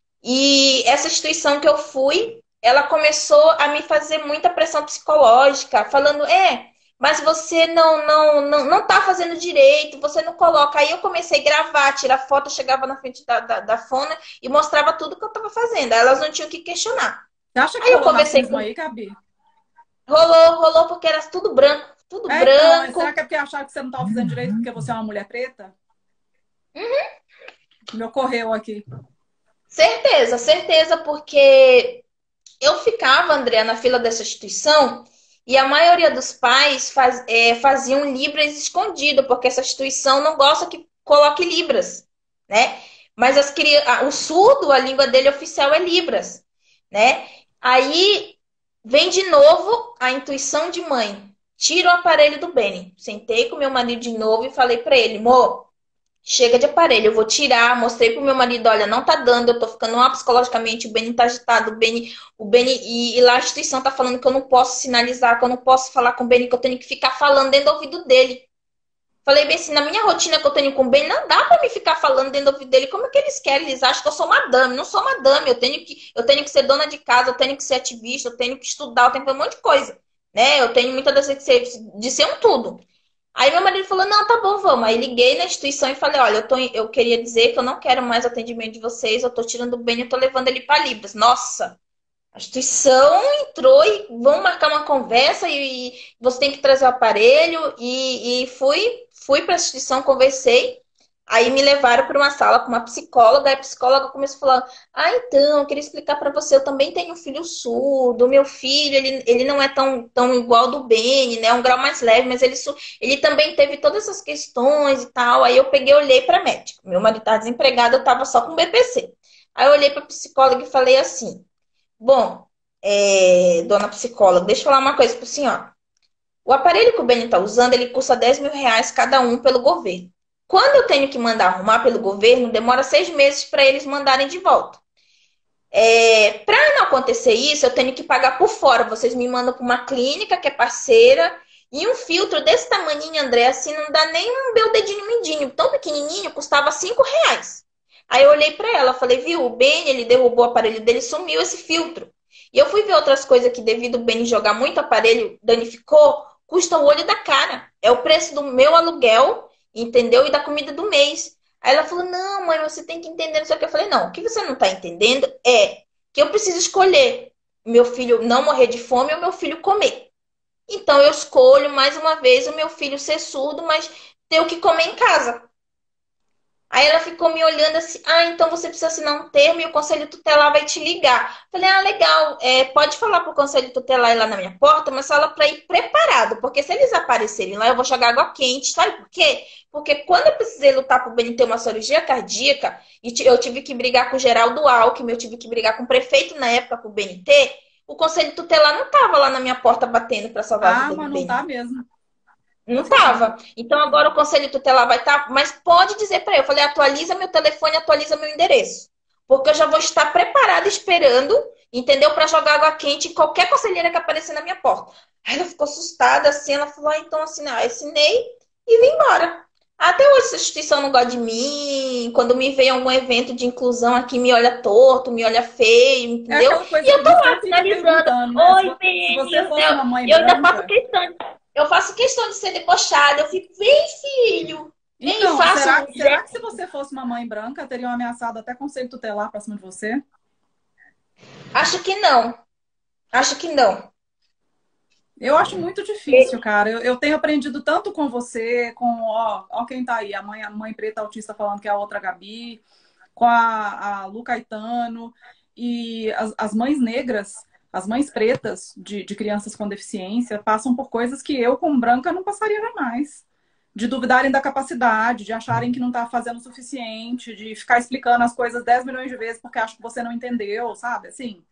S2: E essa instituição que eu fui, ela começou a me fazer muita pressão psicológica, falando, é, mas você não não não, não tá fazendo direito, você não coloca. Aí eu comecei a gravar, tirar foto, chegava na frente da, da, da fona e mostrava tudo que eu estava fazendo. Aí elas não tinham que questionar.
S1: Você acha que
S2: Aí eu
S1: rolou
S2: conversei
S1: racismo
S2: com
S1: aí, Gabi?
S2: Rolou, rolou porque era tudo branco, tudo
S1: É, então, mas será
S2: branco.
S1: que é porque acharam que você não estava fazendo direito porque você é uma mulher preta? Me ocorreu aqui.
S2: Certeza, certeza, porque eu ficava, André, na fila dessa instituição e a maioria dos pais faz, é, faziam Libras escondido, porque essa instituição não gosta que coloque Libras, né? Mas as, o surdo, a língua dele oficial é Libras, né? Aí vem de novo a intuição de mãe. Tira o aparelho do Beni. Sentei com meu marido de novo e falei para ele, amor, chega de aparelho, eu vou tirar. Mostrei pro meu marido, olha, não tá dando, eu tô ficando mal psicologicamente, o Beni tá agitado, o Beni, o Beni, e, e lá a instituição tá falando que eu não posso sinalizar, que eu não posso falar com o Beni, que eu tenho que ficar falando dentro do ouvido dele. Falei bem assim, na minha rotina que eu tenho com o Beni, não dá pra me ficar falando dentro do ouvido dele. Como é que eles querem? Eles acham que eu sou madame. Não sou madame, eu tenho que, eu tenho que ser dona de casa, eu tenho que ser ativista, eu tenho que estudar, eu tenho que fazer um monte de coisa. Né? Eu tenho muitas vezes de ser, de ser um tudo. Aí meu marido falou, não, tá bom, vamos. Aí liguei na instituição e falei, olha, eu, tô, eu queria dizer que eu não quero mais atendimento de vocês, eu tô tirando o Beni, eu tô levando ele para Libras. Nossa, a instituição entrou e vão marcar uma conversa e, e você tem que trazer o aparelho. E, e fui, fui para a instituição, conversei. Aí me levaram para uma sala com uma psicóloga. Aí a psicóloga começou a falar: ah, então, eu queria explicar para você. Eu também tenho um filho surdo. Meu filho, ele, ele não é tão, tão igual do Beni, né? É um grau mais leve, mas ele, ele também teve todas essas questões e tal. Aí eu peguei e olhei para médico. Meu marido estava desempregado, eu estava só com B P C. Aí eu olhei para a psicóloga e falei assim: bom, é, dona psicóloga, deixa eu falar uma coisa para a senhora. O aparelho que o Beni está usando, ele custa dez mil reais cada um pelo governo. Quando eu tenho que mandar arrumar pelo governo, demora seis meses para eles mandarem de volta. É, para não acontecer isso, eu tenho que pagar por fora. Vocês me mandam para uma clínica que é parceira e um filtro desse tamanhinho, André, assim, não dá nem um meu dedinho mindinho. Tão pequenininho, custava cinco reais. Aí eu olhei para ela, falei, viu, o Beni, ele derrubou o aparelho dele, sumiu esse filtro. E eu fui ver outras coisas que, devido ao Beni jogar muito aparelho, danificou, custa o olho da cara. É o preço do meu aluguel, entendeu? E da comida do mês. Aí ela falou, não, mãe, você tem que entender, não sei o que. Eu falei, não, o que você não tá entendendo é que eu preciso escolher meu filho não morrer de fome ou meu filho comer. Então eu escolho, mais uma vez, o meu filho ser surdo, mas ter o que comer em casa. Aí ela ficou me olhando assim, ah, então você precisa assinar um termo e o conselho tutelar vai te ligar. Falei, ah, legal, é, pode falar pro conselho tutelar ir lá na minha porta, mas fala para ir preparado, porque se eles aparecerem lá, eu vou jogar água quente, sabe por quê? Porque quando eu precisei lutar pro Beni ter uma cirurgia cardíaca, e eu tive que brigar com o Geraldo Alckmin, eu tive que brigar com o prefeito na época pro B N T, o conselho tutelar não tava lá na minha porta batendo para salvar a
S1: Ah,
S2: vida do
S1: mas não
S2: Beni.
S1: tá mesmo.
S2: Não
S1: Pois é.
S2: tava. Então agora o conselho tutelar vai estar, tá, mas pode dizer para eu, eu falei, atualiza meu telefone, atualiza meu endereço, porque eu já vou estar preparada esperando, entendeu? Para jogar água quente em qualquer conselheira que aparecer na minha porta. Aí ela ficou assustada assim, ela falou, ah, então assinei, ah, assinei e vim embora. Até hoje essa instituição não gosta de mim, quando me vem algum evento de inclusão aqui, me olha torto, me olha feio,
S1: É
S2: entendeu?
S1: aquela
S2: E
S1: coisa,
S2: eu
S1: por
S2: tô
S1: isso que eu
S2: lá
S1: fico
S2: finalizando,
S1: perguntando, né? Se
S2: oi,
S1: vo- se
S2: Beni,
S1: você
S2: eu,
S1: fosse uma mãe
S2: eu ainda faço
S1: branca.
S2: questão eu faço questão de ser debochada. Eu fico, vem, filho, vem e
S1: Então,
S2: faça
S1: será,
S2: um
S1: será que se
S2: gesto.
S1: você fosse uma mãe branca, teriam ameaçado até conselho tutelar pra cima de você?
S2: Acho que não. Acho que não.
S1: Eu acho muito difícil, cara. Eu, eu tenho aprendido tanto com você, com, ó, ó quem tá aí, a mãe, a mãe preta autista falando que é a outra Gabi, com a, a Lu Caetano, e as, as mães negras, as mães pretas de, de crianças com deficiência, passam por coisas que eu, como branca, não passaria jamais. De duvidarem da capacidade, de acharem que não tá fazendo o suficiente, de ficar explicando as coisas dez milhões de vezes porque acho que você não entendeu, sabe? Assim.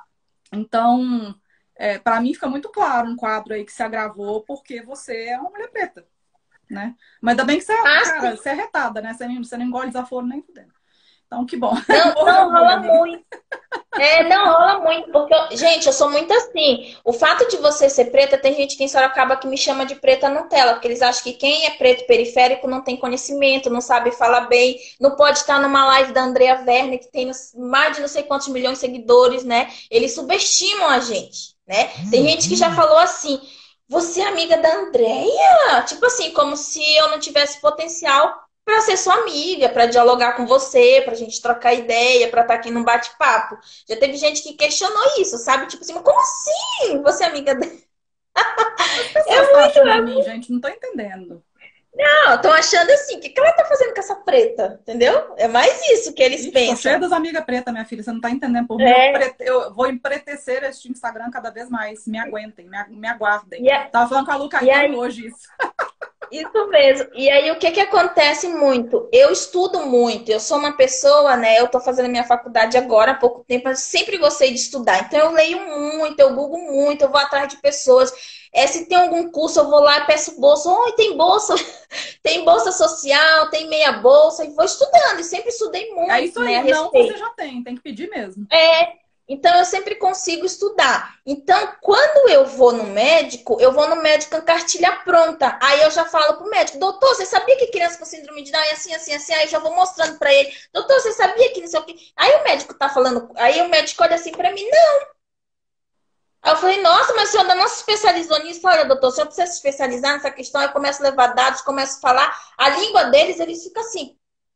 S1: Então, é, para mim fica muito claro um quadro aí que se agravou porque você é uma mulher preta, né? Mas ainda bem que você, é,
S2: Ah,
S1: cara,
S2: sim.
S1: você é retada, né? Você, nem, você não engole desaforo nem fudendo. Então, que bom.
S2: Não,
S1: Morro de
S2: não
S1: orgulho,
S2: rola
S1: amiga.
S2: muito. É, não rola muito, porque, eu- gente, eu sou muito assim. O fato de você ser preta, tem gente que em Sorocaba que me chama de preta Nutella, porque eles acham que quem é preto periférico não tem conhecimento, não sabe falar bem, não pode estar numa live da Andrea Werner, que tem mais de não sei quantos milhões de seguidores, né? Eles subestimam a gente, né? Tem gente que já falou assim, você é amiga da Andrea? Tipo assim, como se eu não tivesse potencial para ser sua amiga, para dialogar com você, para a gente trocar ideia, para estar aqui num bate-papo. Já teve gente que questionou isso, sabe? Tipo assim, mas como assim? Você é amiga dela?
S1: As
S2: É
S1: pessoas estão
S2: muito.
S1: achando de mim, gente, não tô entendendo.
S2: Não, estão achando assim, o que, que ela tá fazendo com essa preta? Entendeu? É mais isso que eles
S1: Ixi, tô cheia
S2: pensam.
S1: das amigas pretas, minha filha. Você não tá entendendo. Por mim, eu,
S2: É,
S1: prete... eu vou empretecer este Instagram cada vez mais. Me aguentem, me, me aguardem.
S2: e, a-
S1: Tava falando com a Lu
S2: e
S1: Caetano
S2: aí,
S1: hoje isso.
S2: isso mesmo. E aí, o que que acontece muito? Eu estudo muito. Eu sou uma pessoa, né? Eu tô fazendo a minha faculdade agora há pouco tempo, mas sempre gostei de estudar. Então, eu leio muito, eu google muito, eu vou atrás de pessoas. É, se tem algum curso, eu vou lá e peço bolsa. Oi, tem bolsa, tem bolsa social, tem meia bolsa, e vou estudando. E sempre estudei
S1: É isso
S2: muito, né, a
S1: aí. Não, você
S2: respeito.
S1: já tem. Tem que pedir mesmo.
S2: É, então eu sempre consigo estudar. Então, quando eu vou no médico, eu vou no médico com cartilha pronta. Aí eu já falo pro médico, doutor, você sabia que criança com síndrome de Down é assim, assim, assim? Aí eu já vou mostrando pra ele, doutor, você sabia que não sei o quê? Aí o médico tá falando, aí o médico olha assim pra mim, não. Aí eu falei, nossa, mas o senhor ainda não se especializou nisso? Olha, doutor, o senhor precisa se especializar nessa questão. Aí eu começo a levar dados, começo a falar. A língua deles, eles ficam assim,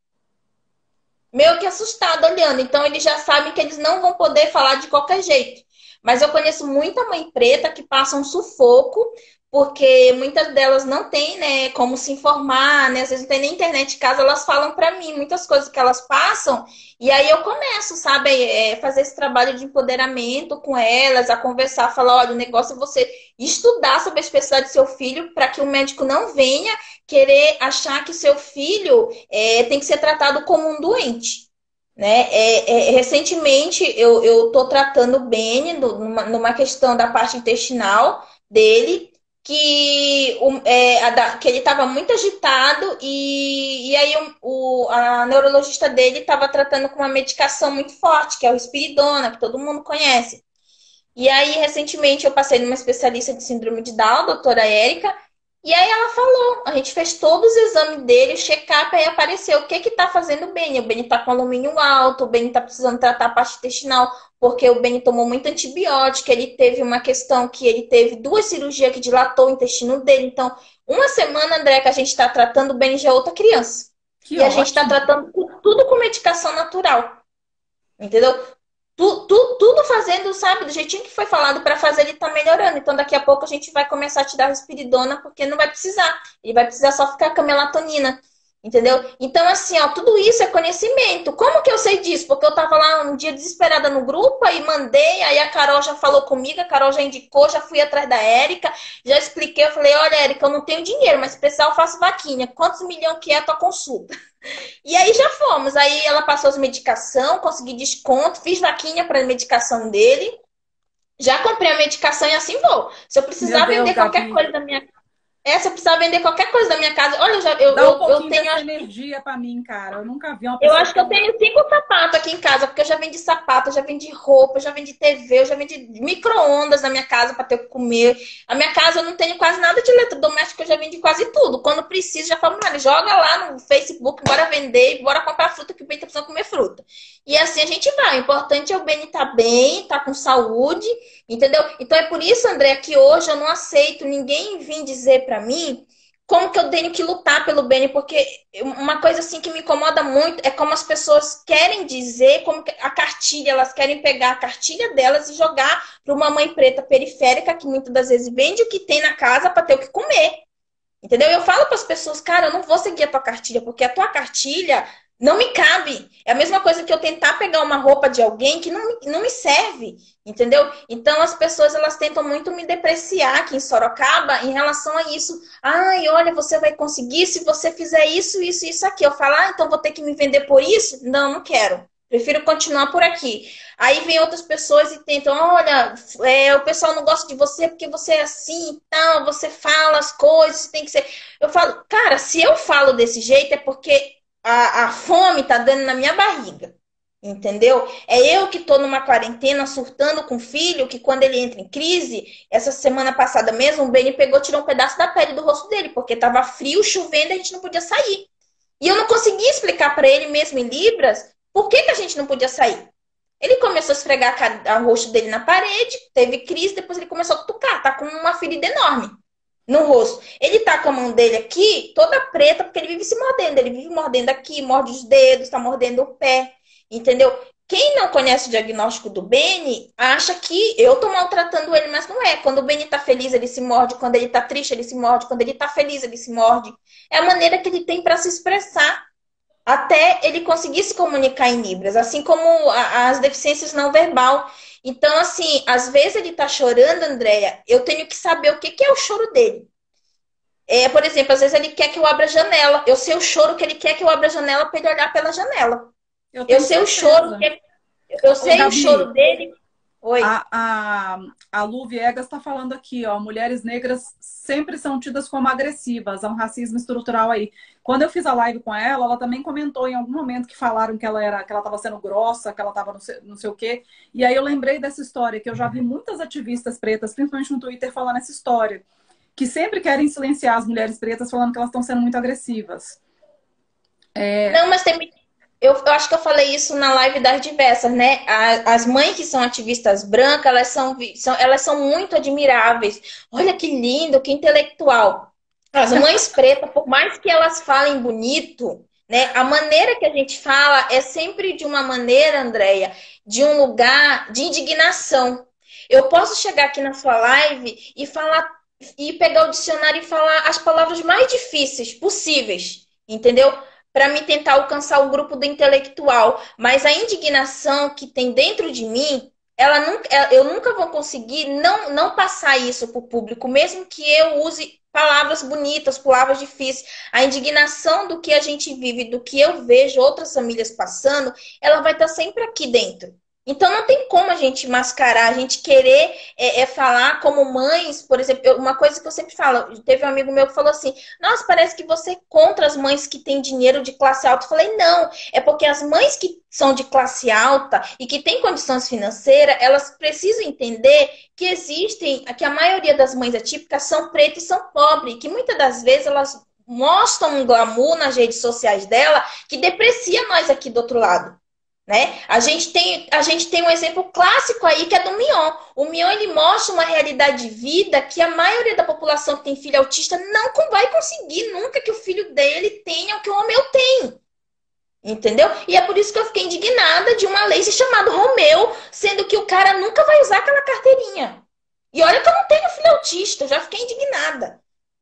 S2: meio que assustado olhando. Então, eles já sabem que eles não vão poder falar de qualquer jeito. Mas eu conheço muita mãe preta que passa um sufoco, porque muitas delas não têm, né, como se informar, né? Às vezes não tem nem internet em casa, elas falam para mim muitas coisas que elas passam, e aí eu começo, sabe, é, fazer esse trabalho de empoderamento com elas, a conversar, falar, olha, o negócio é você estudar sobre a especialidade do seu filho para que o médico não venha querer achar que o seu filho é, tem que ser tratado como um doente. Né? É, é, recentemente eu, eu tô tratando o Beni numa, numa questão da parte intestinal dele, que, o, é, a da- que ele estava muito agitado e, e aí o, o- a neurologista dele estava tratando com uma medicação muito forte, que é o Risperidona, que todo mundo conhece. E aí, recentemente, eu passei numa especialista de síndrome de Down, a doutora Érica, e aí ela falou, a gente fez todos os exames dele, o check-up, aí apareceu o que que tá fazendo o Beni. O Beni tá com alumínio alto, o Beni tá precisando tratar a parte intestinal, porque o Beni tomou muito antibiótico, ele teve uma questão que ele teve duas cirurgias que dilatou o intestino dele. Então, uma semana, André, que a gente tá tratando, o Beni já é outra criança.
S1: Que
S2: E a gente tá
S1: ótimo.
S2: tratando tudo com medicação natural, entendeu? Tu, tu, tudo fazendo, sabe, do jeitinho que foi falado para fazer, ele tá melhorando. Então, daqui a pouco a gente vai começar a te dar risperidona, porque não vai precisar. Ele vai precisar só ficar com a melatonina. Entendeu? Então, assim, ó, tudo isso é conhecimento. Como que eu sei disso? Porque eu tava lá um dia desesperada no grupo, aí mandei, aí a Carol já falou comigo, a Carol já indicou, já fui atrás da Érica, já expliquei, eu falei, olha, Érica, eu não tenho dinheiro, mas se precisar eu faço vaquinha. Quantos milhões que é a tua consulta? E aí já fomos. Aí ela passou as medicação, consegui desconto, fiz vaquinha para medicação dele, já comprei a medicação e assim vou. Se eu
S1: Meu
S2: precisar
S1: Deus,
S2: vender qualquer
S1: Gabi,
S2: coisa da minha é, se eu precisar vender qualquer coisa da minha casa, olha, eu, já, eu,
S1: dá um
S2: eu, eu
S1: pouquinho
S2: tenho,
S1: dessa
S2: acho
S1: energia pra mim, cara. Eu nunca vi uma
S2: eu
S1: pessoa
S2: acho que eu
S1: tão.
S2: tenho cinco sapatos aqui em casa, porque eu já vendi sapato, eu já vendi roupa, eu já vendi T V, eu já vendi micro-ondas na minha casa para ter o que comer. A minha casa eu não tenho quase nada de eletrodoméstico, eu já vendi quase tudo. Quando precisa, já falo, mano, joga lá no Facebook, bora vender, bora comprar fruta, que o Ben tá precisando comer fruta. E assim a gente vai. O importante é o Ben estar tá bem, tá com saúde, entendeu? Então é por isso, André, que hoje eu não aceito ninguém vir dizer para mim como que eu tenho que lutar pelo Beni, porque uma coisa assim que me incomoda muito é como as pessoas querem dizer, como a cartilha, elas querem pegar a cartilha delas e jogar para uma mãe preta periférica que muitas das vezes vende o que tem na casa para ter o que comer. Entendeu? Eu falo para as pessoas, cara, eu não vou seguir a tua cartilha, porque a tua cartilha não me cabe. É a mesma coisa que eu tentar pegar uma roupa de alguém que não, não me serve. Entendeu? Então as pessoas elas tentam muito me depreciar aqui em Sorocaba em relação a isso. Ai, olha, você vai conseguir se você fizer isso, isso, isso aqui. Eu falo, ah, então vou ter que me vender por isso? Não, não quero. Prefiro continuar por aqui. Aí vem outras pessoas e tentam, olha, é, o pessoal não gosta de você porque você é assim e tal, você fala as coisas, tem que ser. Eu falo, cara, se eu falo desse jeito é porque a, a fome tá dando na minha barriga. Entendeu? É eu que tô numa quarentena surtando com o filho, que quando ele entra em crise, essa semana passada mesmo, o Benny pegou, tirou um pedaço da pele do rosto dele, porque tava frio, chovendo e a gente não podia sair. E eu não conseguia explicar para ele mesmo em Libras por que, que a gente não podia sair. Ele começou a esfregar o rosto dele na parede, teve crise, depois ele começou a tocar, tá com uma ferida enorme no rosto. Ele tá com a mão dele aqui toda preta, porque ele vive se mordendo. Ele vive mordendo aqui, morde os dedos, tá mordendo o pé, entendeu? Quem não conhece o diagnóstico do Beni acha que eu tô maltratando ele, mas não é. Quando o Beni tá feliz, ele se morde. Quando ele tá triste, ele se morde. Quando ele tá feliz, ele se morde. É a maneira que ele tem para se expressar até ele conseguir se comunicar em Libras, assim como a, as deficiências não verbal. Então, assim, às vezes ele tá chorando, Andréia, eu tenho que saber o que, que é o choro dele. É, por exemplo, às vezes ele quer que eu abra a janela. Eu sei o choro que ele quer que eu abra a janela para ele olhar pela janela.
S1: Eu
S2: Eu
S1: tenho
S2: sei o choro
S1: certeza.
S2: que eu
S1: Ô,
S2: sei o
S1: Gabi,
S2: choro dele. Oi.
S1: A, a, a Lu Viegas está falando aqui, ó, mulheres negras sempre são tidas como agressivas, há um racismo estrutural aí. Quando eu fiz a live com ela, ela também comentou em algum momento que falaram que ela era, que ela estava sendo grossa, que ela estava não sei, não sei o quê. E aí eu lembrei dessa história, que eu já vi muitas ativistas pretas, principalmente no Twitter, falando essa história, que sempre querem silenciar as mulheres pretas falando que elas estão sendo muito agressivas. É,
S2: Não, mas tem. Eu, eu acho que eu falei isso na live das diversas, né? A- As mães que são ativistas brancas, elas são, vi- são, elas são muito admiráveis. Olha que lindo, que intelectual. As mães pretas, por mais que elas falem bonito, né? A maneira que a gente fala é sempre de uma maneira, Andréia, de um lugar de indignação. Eu posso chegar aqui na sua live e falar e pegar o dicionário e falar as palavras mais difíceis possíveis, entendeu? Para me tentar alcançar o grupo do intelectual, mas a indignação que tem dentro de mim, ela nunca, eu nunca vou conseguir não, não passar isso para o público, mesmo que eu use palavras bonitas, palavras difíceis. A indignação do que a gente vive, do que eu vejo outras famílias passando, ela vai estar sempre aqui dentro. Então não tem como a gente mascarar, a gente querer é, é falar como mães, por exemplo, eu, uma coisa que eu sempre falo, teve um amigo meu que falou assim, nossa, parece que você é contra as mães que têm dinheiro de classe alta. Eu falei, não, é porque as mães que são de classe alta e que têm condições financeiras, elas precisam entender que existem, que a maioria das mães atípicas são pretas e são pobres, que muitas das vezes elas mostram um glamour nas redes sociais dela que deprecia nós aqui do outro lado. Né? A gente tem, a gente tem um exemplo clássico aí que é do Mion. O Mion ele mostra uma realidade de vida que a maioria da população que tem filho autista não vai conseguir nunca que o filho dele tenha o que o meu tem. Entendeu? E é por isso que eu fiquei indignada de uma lei se chamada Romeu, sendo que o cara nunca vai usar aquela carteirinha. E olha que eu não tenho filho autista, eu já fiquei indignada.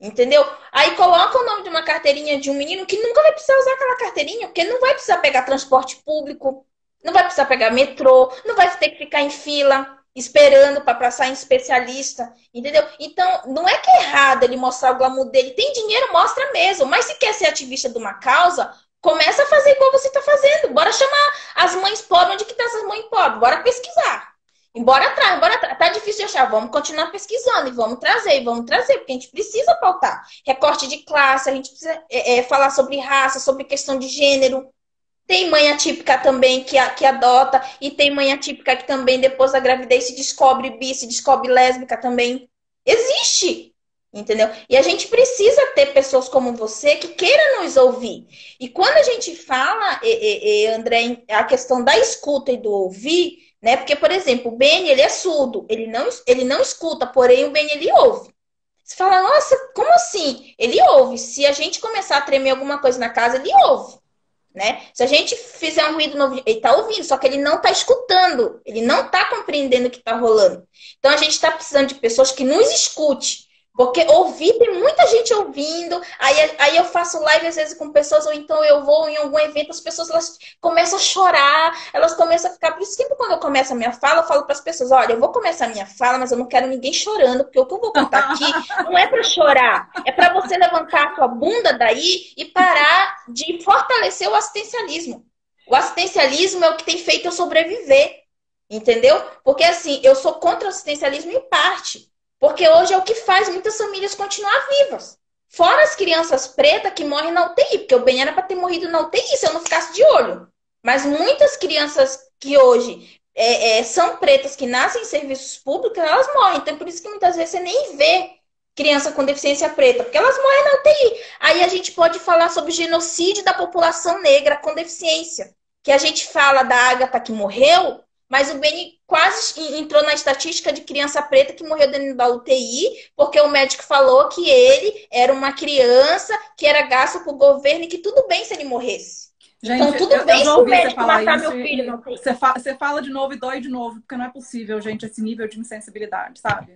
S2: Entendeu? Aí coloca o nome de uma carteirinha de um menino que nunca vai precisar usar aquela carteirinha, porque não vai precisar pegar transporte público, não vai precisar pegar metrô, não vai ter que ficar em fila esperando para passar em especialista, entendeu? Então, não é que é errado ele mostrar o glamour dele. Tem dinheiro, mostra mesmo. Mas se quer ser ativista de uma causa, começa a fazer igual você está fazendo. Bora chamar as mães pobres. Onde que tá essas mães pobres? Bora pesquisar. Embora atrás, embora atrás. Tá difícil de achar. Vamos continuar pesquisando e vamos trazer, e vamos trazer, porque a gente precisa pautar. Recorte de classe, a gente precisa é, é, falar sobre raça, sobre questão de gênero. Tem mãe atípica também que, que adota, e tem mãe atípica que também, depois da gravidez, se descobre bi, se descobre lésbica também. Existe, entendeu? E a gente precisa ter pessoas como você que queiram nos ouvir. E quando a gente fala, e, e, e, André, a questão da escuta e do ouvir, né? Porque, por exemplo, o Beni, ele é surdo, ele não, ele não escuta, porém o Beni, ele ouve. Você fala, nossa, como assim? Ele ouve. Se a gente começar a tremer alguma coisa na casa, ele ouve. Né? Se a gente fizer um ruído novo, ele está ouvindo, só que ele não está escutando, ele não está compreendendo o que está rolando. Então a gente está precisando de pessoas que nos escute, porque ouvir, tem muita gente ouvindo, aí, aí eu faço live às vezes com pessoas, ou então eu vou em algum evento, as pessoas elas começam a chorar, elas começam a ficar. Por isso que quando eu começo a minha fala, eu falo para as pessoas: olha, eu vou começar a minha fala, mas eu não quero ninguém chorando, porque o que eu vou contar aqui não é para chorar, é para você levantar a sua bunda daí e parar de fortalecer o assistencialismo. O assistencialismo é o que tem feito eu sobreviver, entendeu? Porque assim, eu sou contra o assistencialismo em parte. Porque hoje é o que faz muitas famílias continuar vivas. Fora as crianças pretas que morrem na U T I, porque o Ben era para ter morrido na U T I se eu não ficasse de olho. Mas muitas crianças que hoje é, é, são pretas, que nascem em serviços públicos, elas morrem. Então, por isso que muitas vezes você nem vê criança com deficiência preta, porque elas morrem na U T I. Aí a gente pode falar sobre o genocídio da população negra com deficiência. Que a gente fala da Agatha que morreu, mas o Beni quase entrou na estatística de criança preta que morreu dentro da U T I, porque o médico falou que ele era uma criança que era gasto para o governo e que tudo bem se ele morresse.
S1: Gente,
S2: então, tudo
S1: eu,
S2: bem
S1: eu já
S2: se o
S1: ouvi você
S2: médico
S1: falar
S2: matar
S1: isso
S2: meu filho. Não tem.
S1: Você, fa você fala de novo e dói de novo, porque não é possível, gente, esse nível de insensibilidade, sabe?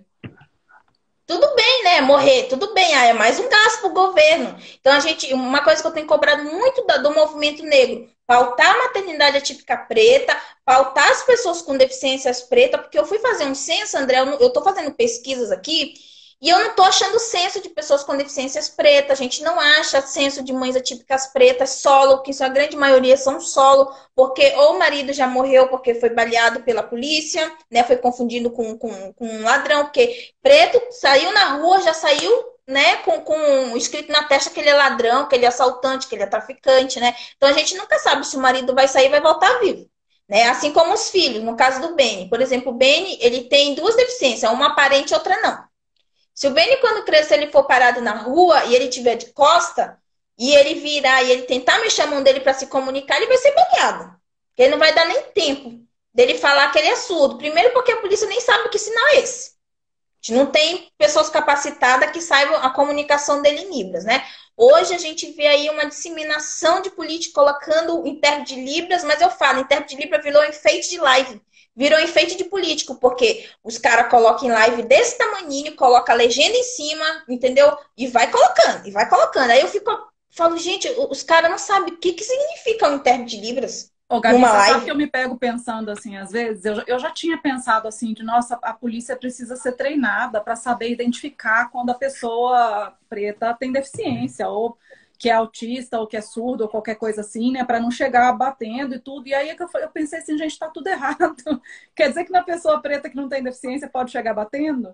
S2: Tudo bem, né? Morrer, tudo bem. Ah, é mais um gasto para o governo. Então, a gente, uma coisa que eu tenho cobrado muito do, do movimento negro, pautar a maternidade atípica preta, pautar as pessoas com deficiências pretas, porque eu fui fazer um censo, André, eu estou fazendo pesquisas aqui, e eu não estou achando censo de pessoas com deficiências pretas, a gente não acha censo de mães atípicas pretas, solo, que a grande maioria são solo, porque ou o marido já morreu porque foi baleado pela polícia, né, foi confundido com, com, com um ladrão, porque preto saiu na rua, já saiu, né, com, com escrito na testa que ele é ladrão, que ele é assaltante, que ele é traficante, né? Então a gente nunca sabe se o marido vai sair e vai voltar vivo. Né? Assim como os filhos, no caso do Beni. Por exemplo, o Beni, ele tem duas deficiências, uma aparente e outra não. Se o Beni, quando crescer, ele for parado na rua e ele tiver de costa, e ele virar e ele tentar mexer a mão dele para se comunicar, ele vai ser baleado. Ele não vai dar nem tempo dele falar que ele é surdo. Primeiro porque a polícia nem sabe que sinal é esse. A gente não tem pessoas capacitadas que saibam a comunicação dele em Libras, né? Hoje a gente vê aí uma disseminação de político colocando o intérprete de Libras, mas eu falo, intérprete de Libras virou enfeite de live. Virou enfeite de político, porque os caras colocam em live desse tamaninho, colocam a legenda em cima, entendeu? E vai colocando, e vai colocando. Aí eu fico, falo, gente, os caras não sabem o que, que significa o intérprete de Libras.
S1: Ô, Gabi, você sabe que eu me pego pensando assim, às vezes, eu, eu já tinha pensado assim, de nossa, a polícia precisa ser treinada para saber identificar quando a pessoa preta tem deficiência, ou que é autista, ou que é surdo, ou qualquer coisa assim, né? Para não chegar batendo e tudo. E aí é que eu, eu pensei assim, gente, tá tudo errado. Quer dizer que na pessoa preta que não tem deficiência pode chegar batendo?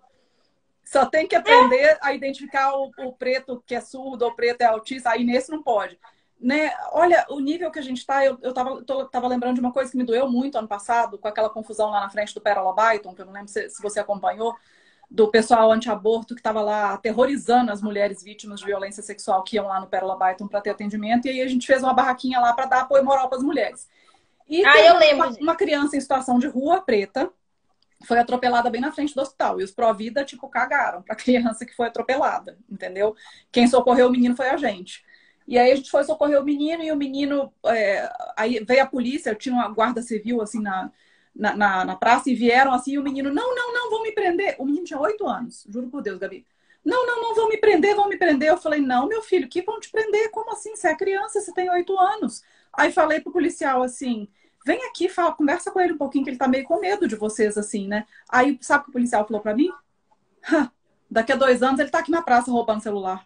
S1: Só tem que aprender a identificar o, o preto que é surdo, ou o preto é autista, aí nesse não pode. Né? Olha, o nível que a gente está, eu, eu tava, tô, tava lembrando de uma coisa que me doeu muito ano passado, com aquela confusão lá na frente do Pérola Byton, que eu não lembro se, se você acompanhou, do pessoal anti-aborto que estava lá aterrorizando as mulheres vítimas de violência sexual que iam lá no Pérola Byton para ter atendimento, e aí a gente fez uma barraquinha lá para dar apoio moral para as mulheres. E
S2: ah, eu lembro.
S1: Uma, uma criança em situação de rua preta foi atropelada bem na frente do hospital, e os pró-vida, tipo, cagaram para a criança que foi atropelada, entendeu? Quem socorreu o menino foi a gente. E aí a gente foi socorrer o menino, e o menino... É, aí veio a polícia, tinha uma guarda civil, assim, na, na, na, na praça, e vieram assim, e o menino, não, não, não, vão me prender. O menino tinha oito anos, juro por Deus, Gabi. Não, não, não vão me prender, vão me prender. Eu falei, não, meu filho, que vão te prender? Como assim? Você é criança, você tem oito anos. Aí falei pro policial assim, vem aqui, fala, conversa com ele um pouquinho, que ele tá meio com medo de vocês, assim, né? Aí, sabe o que o policial falou pra mim? Daqui a dois anos ele tá aqui na praça roubando celular.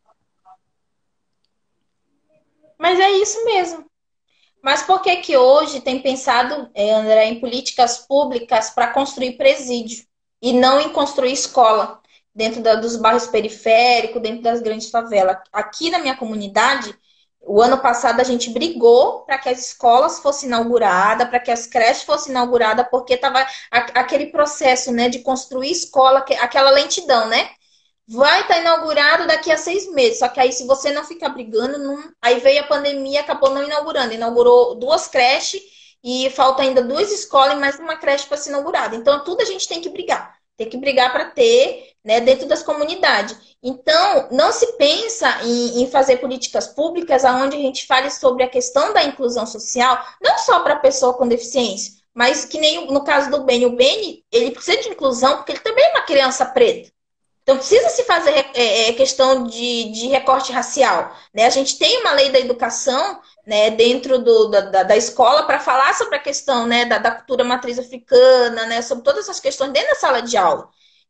S2: Mas é isso mesmo. Mas por que que hoje tem pensado, é, André, em políticas públicas para construir presídio e não em construir escola dentro da, dos bairros periféricos, dentro das grandes favelas? Aqui na minha comunidade, o ano passado a gente brigou para que as escolas fossem inauguradas, para que as creches fossem inauguradas, porque estava aquele processo, né, de construir escola, aquela lentidão, né? Vai estar inaugurado daqui a seis meses. Só que aí, se você não ficar brigando, não... aí veio a pandemia e acabou não inaugurando. Inaugurou duas creches e falta ainda duas escolas e mais uma creche para ser inaugurada. Então, tudo a gente tem que brigar. Tem que brigar para ter, né, dentro das comunidades. Então, não se pensa em, em fazer políticas públicas onde a gente fale sobre a questão da inclusão social, não só para a pessoa com deficiência, mas que nem no caso do Beni. O Beni, ele precisa de inclusão porque ele também é uma criança preta. Então, precisa se fazer é, é, questão de, de recorte racial. Né? A gente tem uma lei da educação, né, dentro do, da, da escola para falar sobre a questão, né, da, da cultura matriz africana, né, sobre todas essas questões dentro da sala de aula.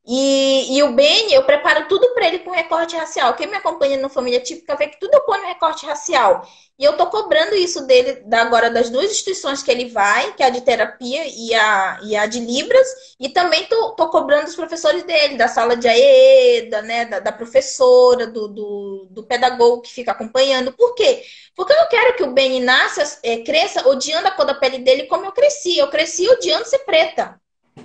S2: E, e o Beni, eu preparo tudo para ele com recorte racial. Quem me acompanha no Família Típica vê que tudo eu ponho recorte racial. E eu tô cobrando isso dele da, agora das duas instituições que ele vai, que é a de terapia e a, e a de Libras, e também tô, tô cobrando os professores dele, da sala de AEDA, né, da, da professora, do, do, do pedagogo que fica acompanhando. Por quê? Porque eu não quero que o Beni nasça, é, cresça odiando a cor da pele dele como eu cresci. Eu cresci odiando ser preta.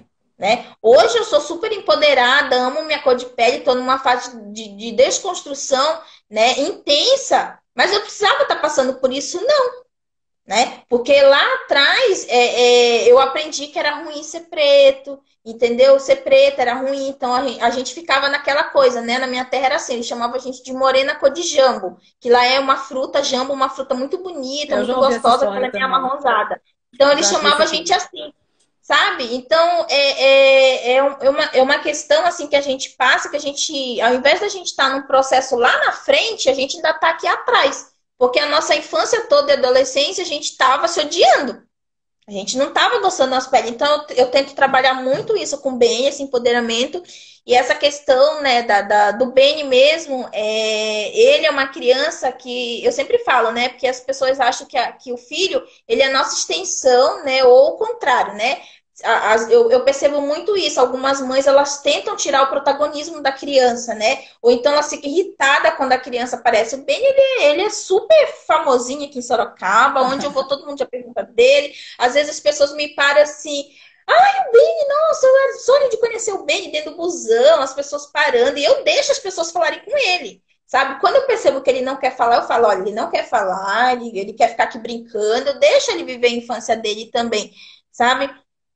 S2: Né? Hoje eu sou super empoderada, amo minha cor de pele, estou numa fase de, de desconstrução, né, intensa, mas eu precisava estar passando por isso, não. Né? Porque lá atrás é, é, eu aprendi que era ruim ser preto, entendeu? Ser preta era ruim, então a gente, a gente ficava naquela coisa, né? Na minha terra era assim, eles chamavam a gente de morena cor de jambo, que lá é uma fruta, jambo, uma fruta muito bonita,
S1: Eu
S2: muito
S1: já ouvi essa
S2: gostosa, que ela
S1: história
S2: é meio
S1: também.
S2: amarronzada. Então eles
S1: Já achei isso
S2: chamavam a
S1: aqui.
S2: gente assim. Sabe? Então, é, é, é, um- é uma, é uma questão assim que a gente passa, que a gente, ao invés da gente estar num processo lá na frente, a gente ainda está aqui atrás. Porque a nossa infância toda e adolescência, a gente estava se odiando. A gente não estava gostando das peles. Então, eu, eu tento trabalhar muito isso com o Beni, esse empoderamento. E essa questão, né, da, da- do Beni mesmo, é, ele é uma criança que, eu sempre falo, né, porque as pessoas acham que, a- que o filho, ele é a nossa extensão, né, ou o contrário, né? A- as- eu, eu percebo muito isso. Algumas mães, elas tentam tirar o protagonismo da criança, né? Ou então ela fica irritada quando a criança aparece. O Beni, ele, é- ele é super famosinho aqui em Sorocaba. Onde eu vou, todo mundo já pergunta dele. Às vezes as pessoas me param assim, ai, o Beni, nossa, eu era sonho de conhecer o Beni dentro do busão, as pessoas parando, e eu deixo as pessoas falarem com ele. Sabe? Quando eu percebo que ele não quer falar, eu falo, olha, ele não quer falar, ele, ele quer ficar aqui brincando, eu deixo ele viver a infância dele também, sabe?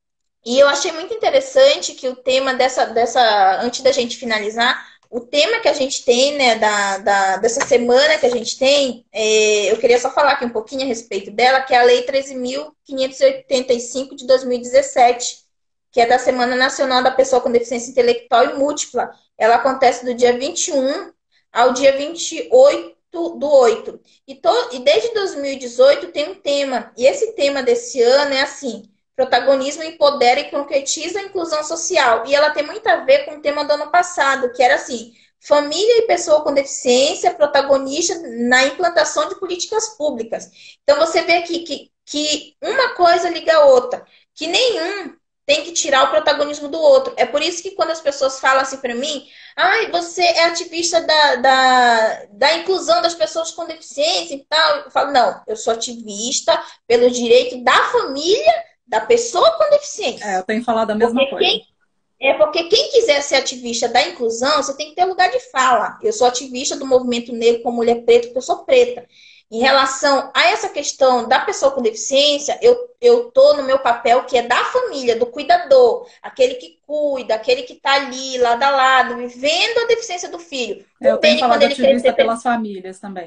S2: E eu achei muito interessante que o tema dessa, dessa, antes da gente finalizar, o tema que a gente tem, né, da, da, dessa semana que a gente tem, é, eu queria só falar aqui um pouquinho a respeito dela, que é a Lei treze mil quinhentos e oitenta e cinco de dois mil e dezessete, que é da Semana Nacional da Pessoa com Deficiência Intelectual e Múltipla. Ela acontece do dia vinte e um ao dia vinte e oito do oito. E, to, e desde dois mil e dezoito tem um tema, e esse tema desse ano é assim: protagonismo empodera e concretiza a inclusão social. E ela tem muito a ver com o tema do ano passado, que era assim: família e pessoa com deficiência protagonista na implantação de políticas públicas. Então você vê aqui que, que uma coisa liga a outra, que nenhum tem que tirar o protagonismo do outro. É por isso que quando as pessoas falam assim para mim, ai, você é ativista da, da, da inclusão das pessoas com deficiência e tal, eu falo, não, eu sou ativista pelo direito da família da pessoa com
S1: É, eu
S2: deficiência.
S1: tenho falado a mesma
S2: Porque
S1: coisa.
S2: quem, é porque quem quiser ser ativista da inclusão, você tem que ter lugar de fala. Eu sou ativista do movimento negro com mulher preta, porque eu sou preta. Em relação a essa questão da pessoa com deficiência, eu, eu tô no meu papel que é da família, do cuidador, aquele que cuida, aquele que tá ali, lado a lado, vivendo a deficiência do filho.
S1: É, eu
S2: O
S1: tenho
S2: Beni, quando
S1: falado
S2: ele
S1: ativista
S2: crescer,
S1: pelas famílias também.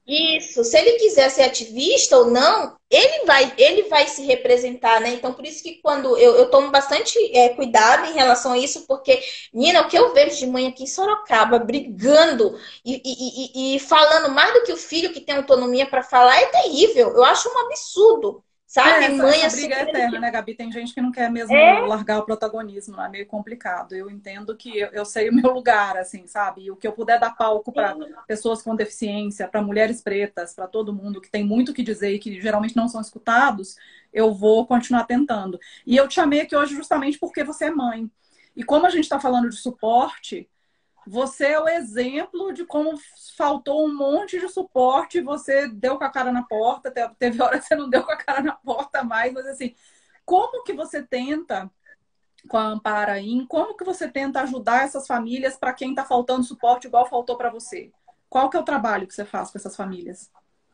S2: Isso, se ele quiser ser ativista ou não, ele vai, ele vai se representar, né? Então, por isso que quando eu, eu tomo bastante é, cuidado em relação a isso, porque, Nina, o que eu vejo de mãe aqui em Sorocaba, brigando e, e, e, e falando mais do que o filho que tem autonomia para falar, é terrível. Eu acho um absurdo,
S1: É,
S2: sabe?
S1: essa,
S2: Mãe
S1: essa
S2: assim.
S1: briga é eterna, né, Gabi? Tem gente que não quer mesmo
S2: É,
S1: largar o protagonismo, é meio complicado. Eu entendo que eu, eu sei o meu lugar, assim, sabe? E o que eu puder dar palco para pessoas com deficiência, para mulheres pretas, para todo mundo que tem muito o que dizer e que geralmente não são escutados, eu vou continuar tentando. E eu te chamei aqui hoje justamente porque você é mãe. E como a gente está falando de suporte, você é o exemplo de como faltou um monte de suporte e você deu com a cara na porta. Teve hora que você não deu com a cara na porta mais, mas assim, como que você tenta, com a Ampara In, como que você tenta ajudar essas famílias para quem está faltando suporte igual faltou para você? Qual que é o trabalho que você faz com essas famílias?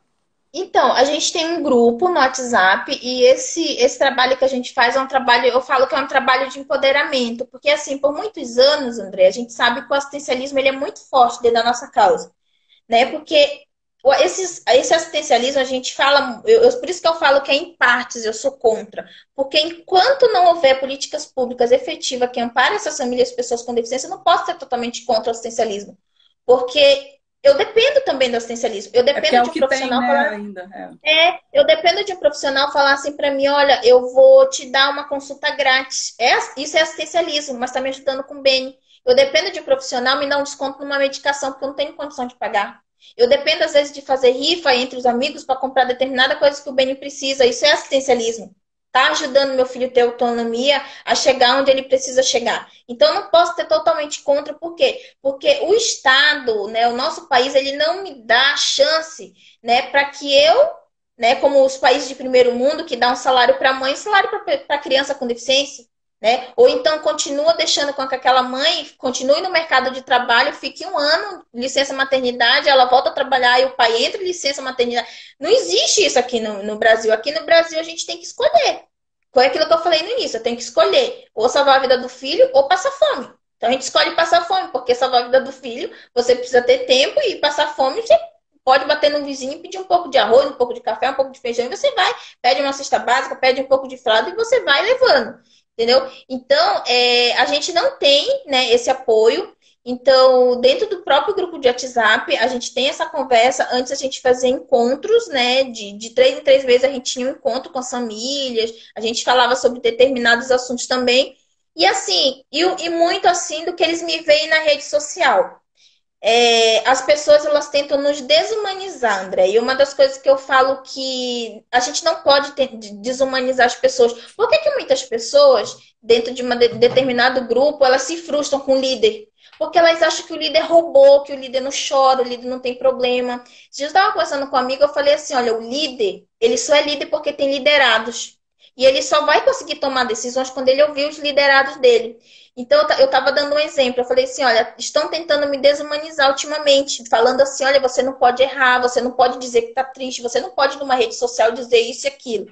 S2: então, a gente tem um grupo no WhatsApp e esse, esse trabalho que a gente faz é um trabalho, eu falo que é um trabalho de empoderamento, porque assim, por muitos anos, André, a gente sabe que o assistencialismo ele é muito forte dentro da nossa causa, né? Porque o- esses, esse assistencialismo a gente fala, eu, eu- por isso que eu falo que é em partes, eu sou contra, porque enquanto não houver políticas públicas efetivas que amparem essas famílias e pessoas com deficiência, eu não posso ser totalmente contra o assistencialismo, porque eu dependo também do assistencialismo, eu
S1: É porque
S2: dependo
S1: é
S2: de
S1: o
S2: um
S1: que tem,
S2: profissional
S1: né,
S2: falar.
S1: ainda. É.
S2: É, eu dependo de um profissional falar assim para mim, olha, eu vou te dar uma consulta grátis. É, isso é assistencialismo, mas está me ajudando com o Beni. Eu dependo de um profissional me dar um desconto numa medicação porque eu não tenho condição de pagar. Eu dependo às vezes de fazer rifa entre os amigos para comprar determinada coisa que o Beni precisa. Isso é assistencialismo. Tá ajudando meu filho a ter autonomia a chegar onde ele precisa chegar. Então eu não posso ter totalmente contra, por quê? Porque o Estado, né, o nosso país, ele não me dá chance, né, para que eu, né, como os países de primeiro mundo, que dá um salário para a mãe e salário para a criança com deficiência, né? Ou então continua deixando com que aquela mãe continue no mercado de trabalho, fique um ano, licença maternidade, ela volta a trabalhar e o pai entra em licença maternidade. Não existe isso aqui no, no Brasil. Aqui no Brasil a gente tem que escolher. Foi aquilo que eu falei no início, eu tenho que escolher ou salvar a vida do filho ou passar fome. Então a gente escolhe passar fome, porque salvar a vida do filho, você precisa ter tempo e passar fome, você pode bater no vizinho e pedir um pouco de arroz, um pouco de café, um pouco de feijão, e você vai, pede uma cesta básica, pede um pouco de fralda e você vai levando, entendeu? Então, é, a gente não tem, né, esse apoio. Então, dentro do próprio grupo de WhatsApp, a gente tem essa conversa. Antes a gente fazia encontros, né? De, de três em três vezes a gente tinha um encontro com as famílias, a gente falava sobre determinados assuntos também. E assim, e, e muito assim do que eles me veem na rede social. É, as pessoas elas tentam nos desumanizar, André. E uma das coisas que eu falo que a gente não pode ter, desumanizar as pessoas. Por que que muitas pessoas, dentro de um de, determinado grupo, elas se frustram com o líder? Porque elas acham que o líder roubou, que o líder não chora, o líder não tem problema. Se eu estava conversando com um amigo, eu falei assim, olha, o líder, ele só é líder porque tem liderados. E ele só vai conseguir tomar decisões quando ele ouvir os liderados dele. Então, eu estava dando um exemplo. Eu falei assim: olha, estão tentando me desumanizar ultimamente, falando assim: olha, você não pode errar, você não pode dizer que está triste, você não pode, numa rede social, dizer isso e aquilo.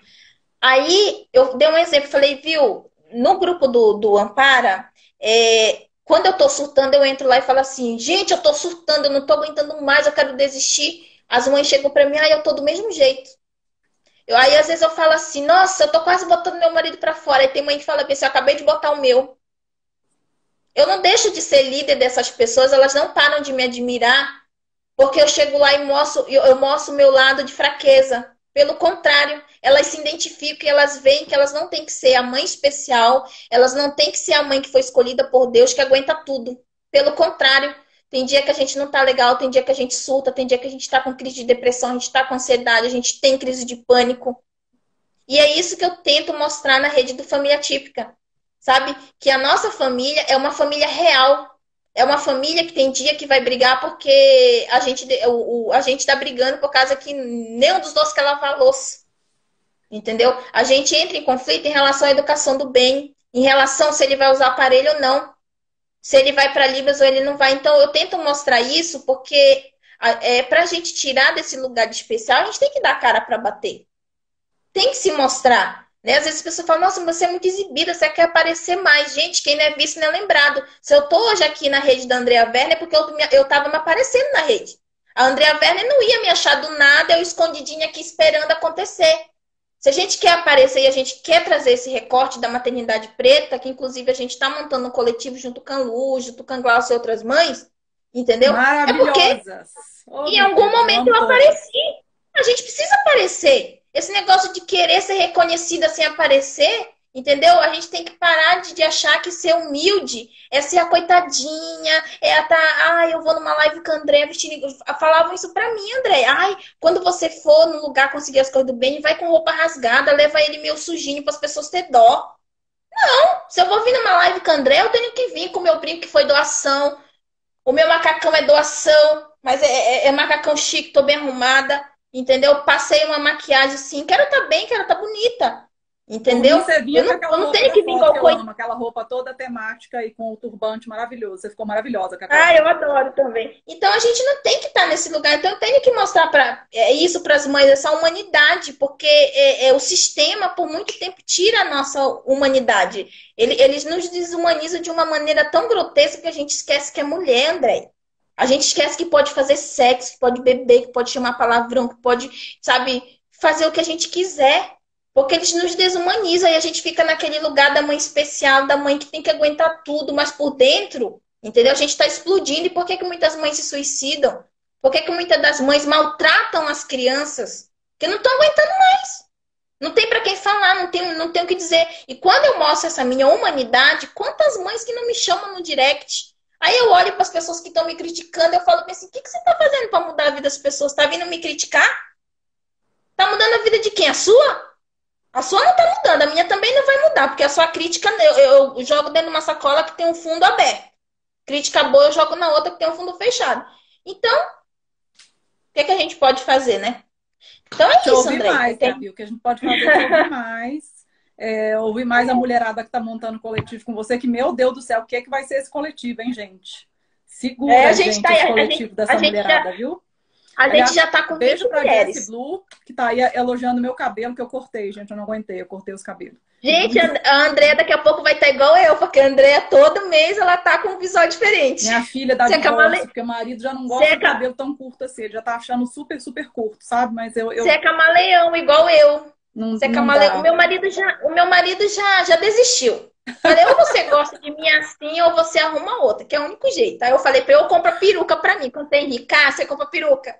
S2: Aí, eu dei um exemplo, falei: viu, no grupo do, do Ampara, é, quando eu estou surtando, eu entro lá e falo assim: gente, eu estou surtando, eu não estou aguentando mais, eu quero desistir. As mães chegam para mim: ah, eu estou do mesmo jeito. Eu, aí, às vezes, eu falo assim: nossa, eu estou quase botando meu marido para fora. Aí tem mãe que fala assim: eu acabei de botar o meu. Eu não deixo de ser líder dessas pessoas, elas não param de me admirar, porque eu chego lá e mostro, eu, eu mostro o meu lado de fraqueza. Pelo contrário, elas se identificam e elas veem que elas não têm que ser a mãe especial, elas não têm que ser a mãe que foi escolhida por Deus, que aguenta tudo. Pelo contrário, tem dia que a gente não tá legal, tem dia que a gente surta, tem dia que a gente tá com crise de depressão, a gente tá com ansiedade, a gente tem crise de pânico. E é isso que eu tento mostrar na rede do Família Típica. Sabe? Que a nossa família é uma família real. É uma família que tem dia que vai brigar porque a gente, o, o- a gente tá brigando por causa que nenhum dos dois quer lavar a louça. Entendeu? A gente entra em conflito em relação à educação do bem, em relação se ele vai usar aparelho ou não, se ele vai para Libras ou ele não vai. Então, eu tento mostrar isso porque é, para a gente tirar desse lugar de especial, a gente tem que dar a cara para bater, tem que se mostrar. Né? Às vezes as pessoas falam, nossa, você é muito exibida, você quer aparecer mais. Gente, quem não é visto não é lembrado. Se eu tô hoje aqui na rede da Andrea Werner é porque eu, eu tava me aparecendo na rede. A Andrea Werner não ia me achar do nada, eu escondidinha aqui esperando acontecer. Se a gente quer aparecer e a gente quer trazer esse recorte da maternidade preta, que inclusive a gente está montando um coletivo junto com a Lu, junto com a Glaucia e outras mães, entendeu? É porque
S1: Maravilhosas! Oh,
S2: em
S1: meu
S2: algum
S1: Deus, eu
S2: momento
S1: amo
S2: eu
S1: todas.
S2: apareci. A gente precisa aparecer. Esse negócio de querer ser reconhecida sem aparecer, entendeu? A gente tem que parar de, de achar que ser humilde é ser a coitadinha, é a tá, ai, eu vou numa live com a André vestindo. Falavam isso pra mim, André. Ai, quando você for num lugar conseguir as coisas do bem, vai com roupa rasgada, leva ele meio sujinho para as pessoas ter dó. Se eu vou vir numa live com a André, eu tenho que vir com o meu brinco que foi doação. O meu macacão é doação, mas é, é, é macacão chique, tô bem arrumada, entendeu? Passei uma maquiagem assim, quero estar tá bem, quero estar tá bonita,
S1: Por mim,
S2: entendeu?
S1: você vinha
S2: Eu
S1: com
S2: não,
S1: aquela
S2: eu não
S1: roupa
S2: tenho
S1: da
S2: que vir
S1: foto
S2: igual
S1: que eu
S2: coisa.
S1: amo, aquela roupa toda temática e com o turbante maravilhoso. Você ficou maravilhosa com aquela
S2: Ah, eu
S1: roupa.
S2: adoro também. Então a gente não tem que estar nesse lugar. Então eu tenho que mostrar para é, isso para as mães, essa humanidade, porque é, é, o sistema por muito tempo tira a nossa humanidade. Ele, eles nos desumanizam de uma maneira tão grotesca que a gente esquece que é mulher, André. A gente esquece que pode fazer sexo, que pode beber, que pode chamar palavrão, que pode, sabe, fazer o que a gente quiser. Porque eles nos desumanizam e a gente fica naquele lugar da mãe especial, da mãe que tem que aguentar tudo, mas por dentro, entendeu? A gente está explodindo. E por que, que muitas mães se suicidam? Por que, que muitas das mães maltratam as crianças? Porque não estão aguentando mais. Não tem para quem falar, não tem, não tem o que dizer. E quando eu mostro essa minha humanidade, quantas mães que não me chamam no direct? Aí eu olho para as pessoas que estão me criticando, eu falo assim, o que, que você está fazendo para mudar a vida das pessoas? Está vindo me criticar? Está mudando a vida de quem? A sua? A sua não tá mudando, a minha também não vai mudar, porque a sua crítica eu, eu, eu jogo dentro de uma sacola que tem um fundo aberto. Crítica boa eu jogo na outra que tem um fundo fechado. Então, o que, que a gente pode fazer, né? Então é
S1: Te
S2: isso,
S1: ouvir
S2: André.
S1: mais,
S2: Tenho...
S1: Gabi. O que a gente pode fazer é te ouvir mais. É, ouvir mais a mulherada que tá montando coletivo com você, que, meu Deus do céu, o que é que vai ser esse coletivo, hein, gente? Segura,
S2: É, a
S1: gente,
S2: gente tá,
S1: esse
S2: a
S1: coletivo
S2: gente,
S1: dessa
S2: a gente
S1: mulherada,
S2: já,
S1: viu?
S2: a
S1: Aliás,
S2: gente já tá com
S1: beijo
S2: vinte
S1: pra
S2: mulheres.
S1: Jessie Blue, que tá aí elogiando meu cabelo, que eu cortei, gente. Eu não aguentei, eu cortei os cabelos.
S2: Gente, a Andrea daqui a pouco vai estar igual eu, porque a Andrea todo mês ela tá com um visual diferente.
S1: Minha filha dá
S2: Você é
S1: divórcio,
S2: camale...
S1: porque o marido já não
S2: Você
S1: gosta
S2: é
S1: de
S2: ca-
S1: cabelo tão curto assim. Ele já tá achando super, super curto, sabe? Mas eu,
S2: Você é
S1: eu
S2: camaleão, igual eu.
S1: não,
S2: Você é
S1: não
S2: camaleão. O
S1: dá.
S2: meu marido já, o meu marido já, já desistiu. Falei, ou você gosta de mim assim, ou você arruma outra, que é o único jeito. Aí eu falei pra ele, eu compro peruca pra mim. Quando tem rica, você compra peruca.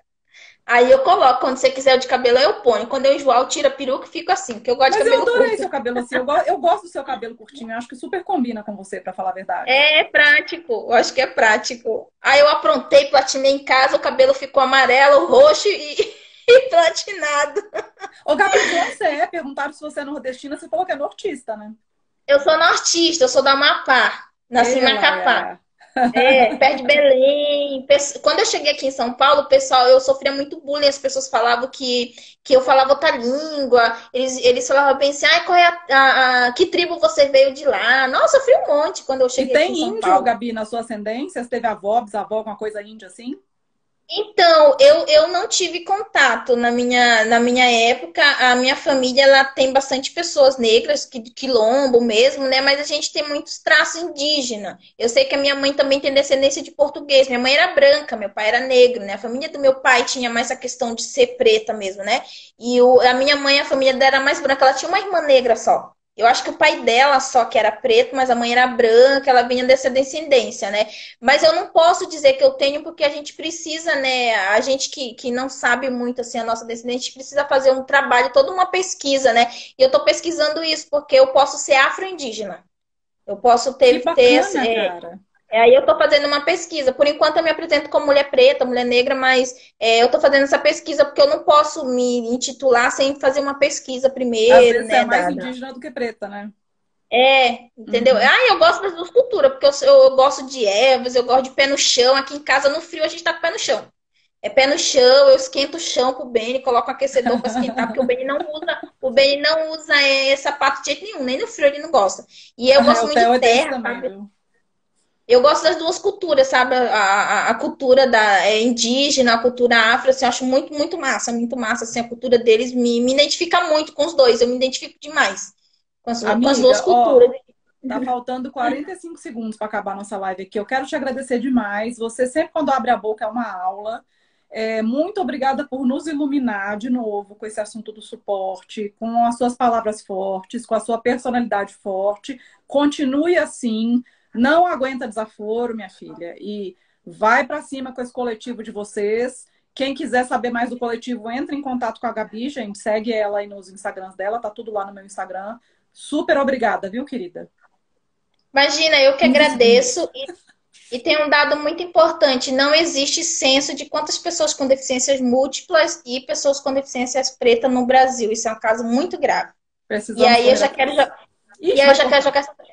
S2: Aí eu coloco, quando você quiser o de cabelo, eu ponho. Quando eu enjoar, eu tiro a peruca e fico assim, porque eu gosto de
S1: Mas eu
S2: cabelo
S1: adorei
S2: curto.
S1: seu cabelo assim. Eu, go eu gosto do seu cabelo curtinho. Eu acho que super combina com você, pra falar a verdade.
S2: É prático, eu acho que é prático. Aí eu aprontei, platinei em casa, o cabelo ficou amarelo, roxo e, e platinado.
S1: Ô, Gabi, de onde você é? Perguntaram se você é nordestina. Você falou que é nortista, né?
S2: Eu sou nortista, eu sou da Amapá. Nasci em
S1: Ela
S2: Macapá.
S1: é.
S2: É, perto de Belém. Pes- Quando eu cheguei aqui em São Paulo, o pessoal, eu sofria muito bullying. As pessoas falavam que, que eu falava outra língua. Eles, eles falavam bem assim, ai, qual é a, a- a- que tribo você veio de lá? Nossa, eu sofri um monte quando eu
S1: E
S2: cheguei aqui em
S1: tem
S2: São
S1: índio,
S2: Paulo.
S1: Gabi, na sua ascendência? Você teve avó, bisavó, alguma coisa índia assim?
S2: Então, eu, eu não tive contato na minha, na minha época. A minha família ela tem bastante pessoas negras, que, quilombo mesmo, né? Mas a gente tem muitos traços indígenas. Eu sei que a minha mãe também tem descendência de português. Minha mãe era branca, meu pai era negro, né? A família do meu pai tinha mais a questão de ser preta mesmo, né? E o, a minha mãe, a família dela era mais branca. Ela tinha uma irmã negra só. Eu acho que o pai dela só que era preto, mas a mãe era branca, ela vinha dessa descendência, né? Mas eu não posso dizer que eu tenho, porque a gente precisa, né? A gente que, que não sabe muito assim a nossa descendência, a gente precisa fazer um trabalho, toda uma pesquisa, né? E eu estou pesquisando isso porque eu posso ser afro-indígena. Eu posso
S1: Que
S2: ter, ter
S1: bacana,
S2: é,
S1: cara.
S2: é, aí eu estou fazendo uma pesquisa. Por enquanto eu me apresento como mulher preta, mulher negra, mas é, eu estou fazendo essa pesquisa porque eu não posso me intitular sem fazer uma pesquisa
S1: Às
S2: primeiro,
S1: vezes você é
S2: né?
S1: mais
S2: Da,
S1: indígena do que preta, né?
S2: é, entendeu?
S1: Uhum.
S2: Ah, eu gosto das duas culturas, porque eu, sou- eu, eu gosto de ervas, eu gosto de pé no chão. Aqui em casa, no frio, a gente tá com o pé no chão. É pé no chão, eu esquento o chão pro Benny, coloco um aquecedor para esquentar, porque o Benny não usa, o Benny não usa é, sapato de jeito nenhum, nem no frio ele não gosta. E eu
S1: É,
S2: gosto
S1: o
S2: muito de
S1: Theo é desse
S2: terra,
S1: também,
S2: sabe?
S1: viu?
S2: Eu gosto das duas culturas, sabe? A, a, a cultura da é, indígena, a cultura afro, assim, eu acho muito, muito massa, muito massa, assim, a cultura deles me, me identifica muito com os dois, eu me identifico demais com as, com as duas
S1: Amiga, ó,
S2: culturas.
S1: tá faltando quarenta e cinco segundos para acabar nossa live aqui. Eu quero te agradecer demais. Você sempre, quando abre a boca, é uma aula. É, muito obrigada por nos iluminar de novo com esse assunto do suporte, com as suas palavras fortes, com a sua personalidade forte. Continue assim, não aguenta desaforo, minha filha, e vai para cima com esse coletivo de vocês. Quem quiser saber mais do coletivo, entre em contato com a Gabi, gente. Segue ela aí nos Instagrams dela, tá tudo lá no meu Instagram. Super obrigada, viu, querida?
S2: Imagina, eu que agradeço. E, e tem um dado muito importante: não existe censo de quantas pessoas com deficiências múltiplas e pessoas com deficiências pretas no Brasil. Isso é um caso muito grave.
S1: Precisamos
S2: e aí eu já
S1: correr
S2: quero.
S1: atrás.
S2: E
S1: Ixi,
S2: aí eu
S1: vai
S2: já quero
S1: cortar.
S2: jogar essa